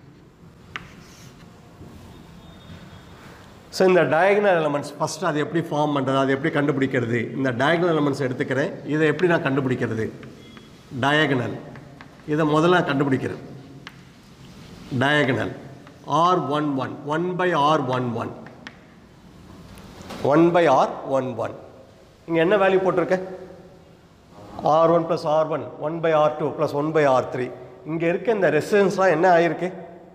S1: So இந்த டயகனல் எலமெண்ட்ஸ் ஃபஸ்ட்டு அது எப்படி ஃபார்ம் பண்ணுறது, அது எப்படி கண்டுபிடிக்கிறது? இந்த டயகனல் எலமெண்ட்ஸ் எடுத்துக்கிறேன். இதை எப்படி நான் கண்டுபிடிக்கிறது? டயகனல் இதை முதல்ல கண்டுபிடிக்கிறேன். Diagonal R11 1 by R11 1 by R11. இங்கே என்ன வேல்யூ போட்டிருக்கேன்? R1 plus R1 1 by R2 plus 1 by R3. இங்கே இருக்க இந்த ரெசிஸ்டன்ஸ்லாம் என்ன ஆகிருக்கு?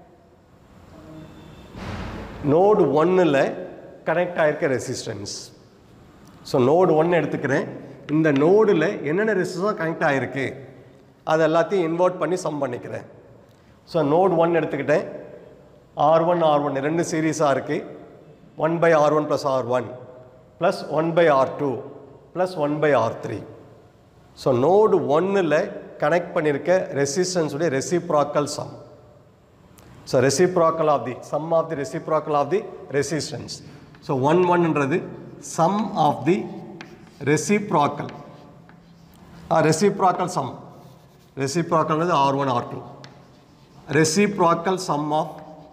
S1: நோடு 1ல் கனெக்ட் ஆகிருக்க ரெசிஸ்டன்ஸ். ஸோ நோடு 1 எடுத்துக்கிறேன். இந்த நோடில் என்னென்ன ரெசிஸ்டன்ஸாக கனெக்ட் ஆகிருக்கு அது எல்லாத்தையும் இன்வெர்ட் பண்ணி சம் பண்ணிக்கிறேன். ஸோ நோடு 1 எடுத்துக்கிட்டேன். R1 R1 ரெண்டு சீரீஸாக இருக்குது. 1 by R1 plus R1 plus 1 by R2 plus 1 by R3. So node 1ல் கனெக்ட் பண்ணியிருக்க ரெசிஸ்டன்ஸுடைய reciprocal sum. So reciprocal of the sum of the reciprocal of the resistance. So 1-1ன்றது sum of the reciprocal reciprocal sum. ரெசிப்ராக்கல்ன்றது R1 R2. Reciprocal sum of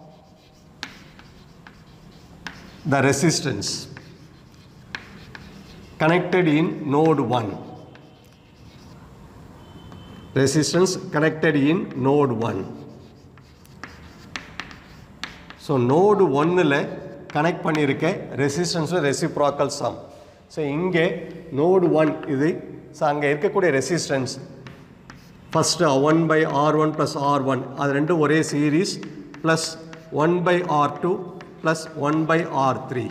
S1: the resistance connected in node 1. Resistance connected in node 1. So node 1ல் கனெக்ட் பண்ணியிருக்கேன் ரெசிஸ்டன்ஸில் ரெசிப்ராக்கல் சம். ஸோ இங்கே நோடு 1 இது. ஸோ அங்கே இருக்கக்கூடிய ரெசிஸ்டன்ஸ் ஃபஸ்ட்டு 1/R1 + R1 அது ரெண்டும் ஒரே series plus 1/R2 plus 1/R3.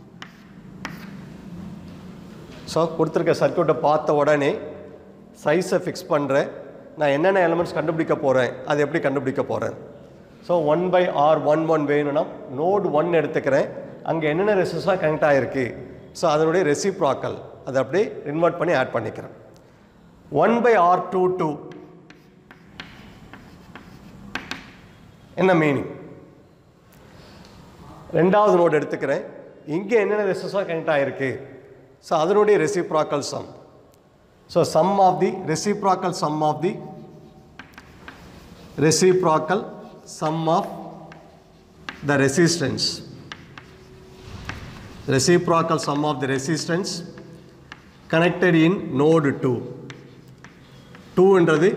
S1: So கொடுத்துருக்க சர்க்யூட்டை பார்த்த உடனே சைஸை ஃபிக்ஸ் பண்ணுறேன். நான் என்னென்ன எலிமெண்ட்ஸ் கண்டுபிடிக்க போகிறேன், அது எப்படி கண்டுபிடிக்க போகிறேன். ஸோ 1/R11 வேணும்னா நோடு 1 எடுத்துக்கிறேன். அங்கே என்னென்ன ரெசிஸ்டன்ஸாக கனெக்ட் ஆகிருக்கு, ஸோ அதனுடைய ரெசிப்ராக்கல் அதை அப்படியே இன்வெர்ட் பண்ணி ஆட் பண்ணிக்கிறேன். 1/R22 என்ன மீனிங்? ரெண்டாவது நோடு எடுத்துக்கிறேன். இங்கே என்னென்ன ரெசிஸ்டன்ஸாக கனெக்ட் ஆகிருக்கு, ஸோ அதனுடைய reciprocal sum. So sum of the reciprocal sum of the reciprocal sum of the resistance. Reciprocal sum of the resistance connected in node 2. 2 என்றது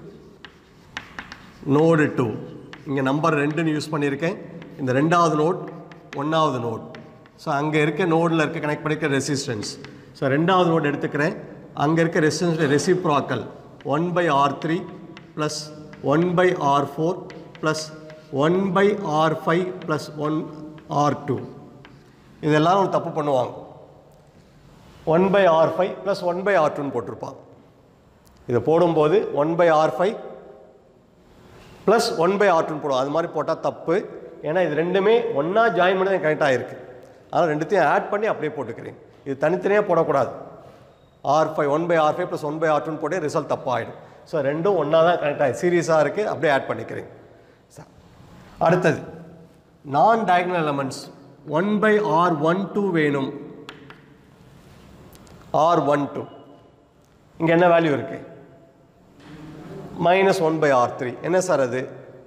S1: node 2. இங்கே நம்பர் 2 யூஸ் பண்ணியிருக்கேன். இந்த ரெண்டாவது நோட் 1வது நோட். ஸோ அங்கே இருக்க நோடில் இருக்க கனெக்ட் பண்ணியிருக்க ரெசிஸ்டன்ஸ். ஸோ ரெண்டாவது நோட் எடுத்துக்கிறேன். அங்கே இருக்க resistance reciprocal 1/R3 plus 1/R4 plus 1/R5 plus 1R2. இதெல்லாம் ஒரு தப்பு பண்ணுவாங்க. 1/R5 plus 1/R2 போட்டிருப்பாங்க. இதை போடும்போது 1/R5 plus 1/R2 போடுவோம். அது மாதிரி போட்டால் தப்பு. ஏன்னா இது ரெண்டுமே ஒன்றா ஜாயின் பண்ணி கனெக்ட் ஆகிருக்கு. அதனால் ரெண்டுத்தையும் ஆட் பண்ணி அப்படியே போட்டுக்கிறேன். இது தனித்தனியாக போடக்கூடாது. R5 1/R5 plus 1/R2 போட்டு ரிசல்ட் தப்பாகிடும். ஸோ ரெண்டும் ஒன்றா தான் கனெக்ட் ஆகி சீரியஸாக இருக்குது. அப்படியே ஆட் பண்ணிக்கிறேன். அடுத்தது நான் டயகனல் எலமெண்ட்ஸ் 1/R12 வேணும். R12 இங்கே என்ன வேல்யூ இருக்குது? -1/R3. என்ன சார் அது?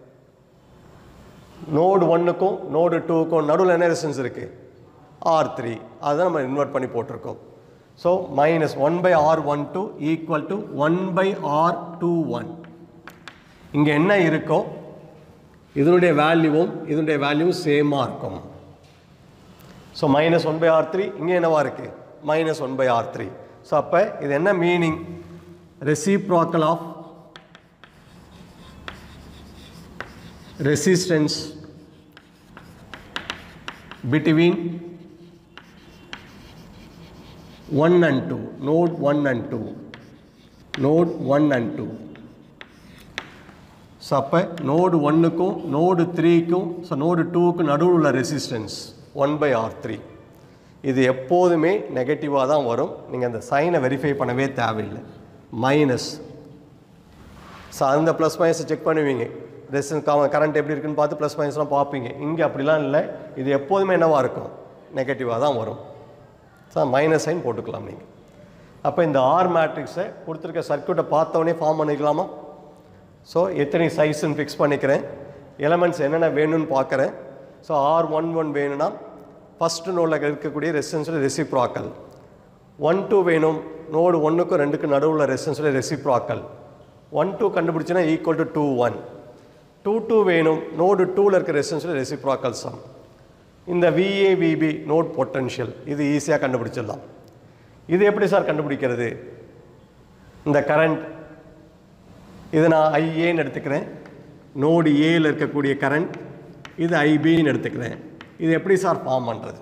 S1: நோடு 1க்கும் நோடு 2க்கும் நடுவில் என்ன ரெசிஸ்டன்ஸ் இருக்குது? R3. அதுதான் நம்ம இன்வெர்ட் பண்ணி போட்டிருக்கோம். So -1/R12 equal to 1/R21. இங்கே என்ன இருக்கோ இதனுடைய வேல்யூவும் இதனுடைய வேல்யூவும் சேமாக இருக்கும். ஸோ -1/R3 இங்கே என்னவா இருக்குது? -1/R3. ஸோ அப்போ இது என்ன meaning? Reciprocal of resistance between 1 and 2, node 1 and 2, node 1 and 2. So அப்போ நோடு 1க்கும் நோடு 3க்கும் ஸோ நோடு 2க்கும் நடுவில் உள்ள ரெசிஸ்டன்ஸ் 1/R3. இது எப்போதுமே நெகட்டிவாக தான் வரும். நீங்கள் அந்த சைனை வெரிஃபை பண்ணவே தேவையில்லை. மைனஸ். ஸோ அந்த ப்ளஸ் மைனஸை செக் பண்ணுவீங்க. ரெசிஸ்டன்ஸ் கரண்ட் எப்படி இருக்குன்னு பார்த்து ப்ளஸ் மைனஸ்லாம் பார்ப்பீங்க. இங்கே அப்படிலாம் இல்லை. இது எப்போதுமே என்னவாக இருக்கும்? நெகட்டிவாக தான் வரும். ஸோ மைனஸ் சைன் போட்டுக்கலாம் நீங்கள். அப்போ இந்த ஆர் மேட்ரிக்ஸை கொடுத்துருக்க சர்க்யூட்டை பார்த்தோன்னே ஃபார்ம் பண்ணிக்கலாமா? ஸோ எத்தனை சைஸ்ன்னு ஃபிக்ஸ் பண்ணிக்கிறேன். எலமெண்ட்ஸ் என்னென்ன வேணும்னு பார்க்குறேன். ஸோ R11 வேணும்னா ஃபஸ்ட்டு நோடில் இருக்கக்கூடிய ரெசிஸ்டன்ஸில் ரெசிப்ராக்கல். 1-2 வேணும். நோடு 1க்கும் 2க்கும் நடுவில் ரெசிஸ்டன்ஸில் ரெசிப்ராக்கல். 1-2 கண்டுபிடிச்சின்னா ஈக்குவல் டு 2-1. 2-2 வேணும். நோடு 2ல் இருக்க ரெசிஸ்டன்ஸில் ரெசிப்ராக்கல் சம். இந்த VA/VB நோட் பொட்டன்ஷியல் இது ஈஸியாக கண்டுபிடிச்சிடலாம். இது எப்படி சார் கண்டுபிடிக்கிறது? இந்த கரண்ட் இது நான் IAன்னு எடுத்துக்கிறேன். நோடு ஏயில் இருக்கக்கூடிய கரண்ட் இது IBன்னு எடுத்துக்கிறேன். இது எப்படி சார் ஃபார்ம் பண்ணுறது?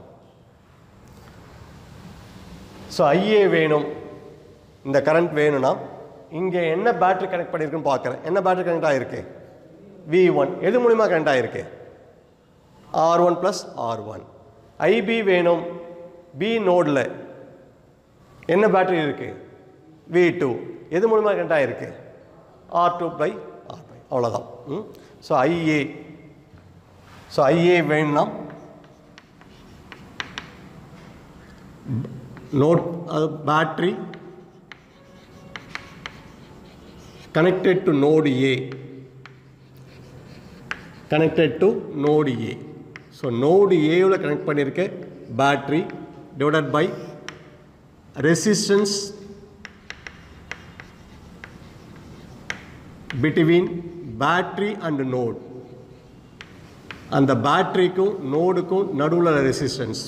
S1: ஸோ IA வேணும். இந்த கரண்ட் வேணும்னா இங்கே என்ன பேட்டரி கனெக்ட் பண்ணியிருக்குன்னு பார்க்குறேன். என்ன பேட்டரி கனெக்ட் ஆகிருக்கு? V1. எது மூலிமா கனெக்ட் ஆகிருக்கு? R1 + R1. IB வேணும். B நோடில் என்ன பேட்டரி இருக்குது? V2. எது மூலிமா கனெக்ட் ஆகிருக்கு? R2/R5. அவ்வளோதான். So IA. ஸோ IA வேணும்னா node battery connected to node A. Connected to node A. So node A உள்ள கனெக்ட் பண்ணியிருக்க battery divided by resistance between battery and node. அந்த பேட்டரிக்கும் நோடுக்கும் நடுவில் ரெசிஸ்டன்ஸ்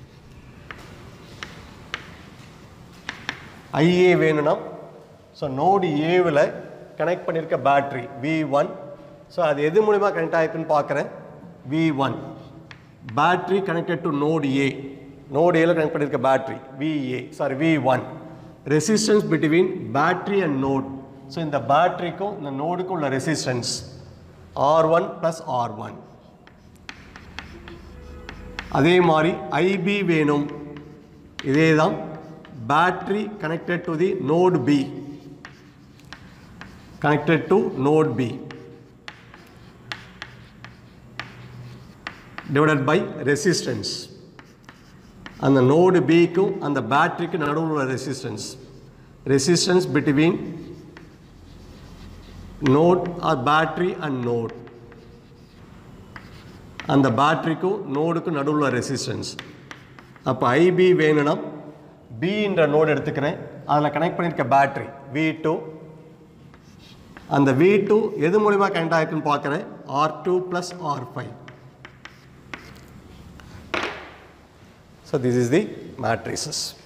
S1: IA வேணும்னா ஸோ நோடு ஏவில் கனெக்ட் பண்ணியிருக்க பேட்ரி V1 ஸோ அது எது மூலிமா கனெக்ட் ஆகிருக்குன்னு பார்க்குறேன் V1 battery connected to node A node ஏல கனெக்ட் பண்ணியிருக்க battery V1 resistance between battery and node so இந்த பேட்டரிக்கும் இந்த நோடுக்கும் உள்ள ரெசிஸ்டன்ஸ் R1 ப்ளஸ் R1 அதே மாதிரி IB வேணும் இதே தான் battery connected to the node B divided by resistance and the node B ku and the battery ku நடுவுல resistance between node or battery and node and the battery ku node ku நடுவுல resistance அப்ப IB வேணும்னா B என்ற நோட் எடுத்துக்கிறேன் அதில் கனெக்ட் பண்ணியிருக்க பேட்டரி V2 அந்த V2 எது மூலிமா கனெக்ட் ஆகிருக்குன்னு பார்க்குறேன் R2 plus R5 so this is the matrices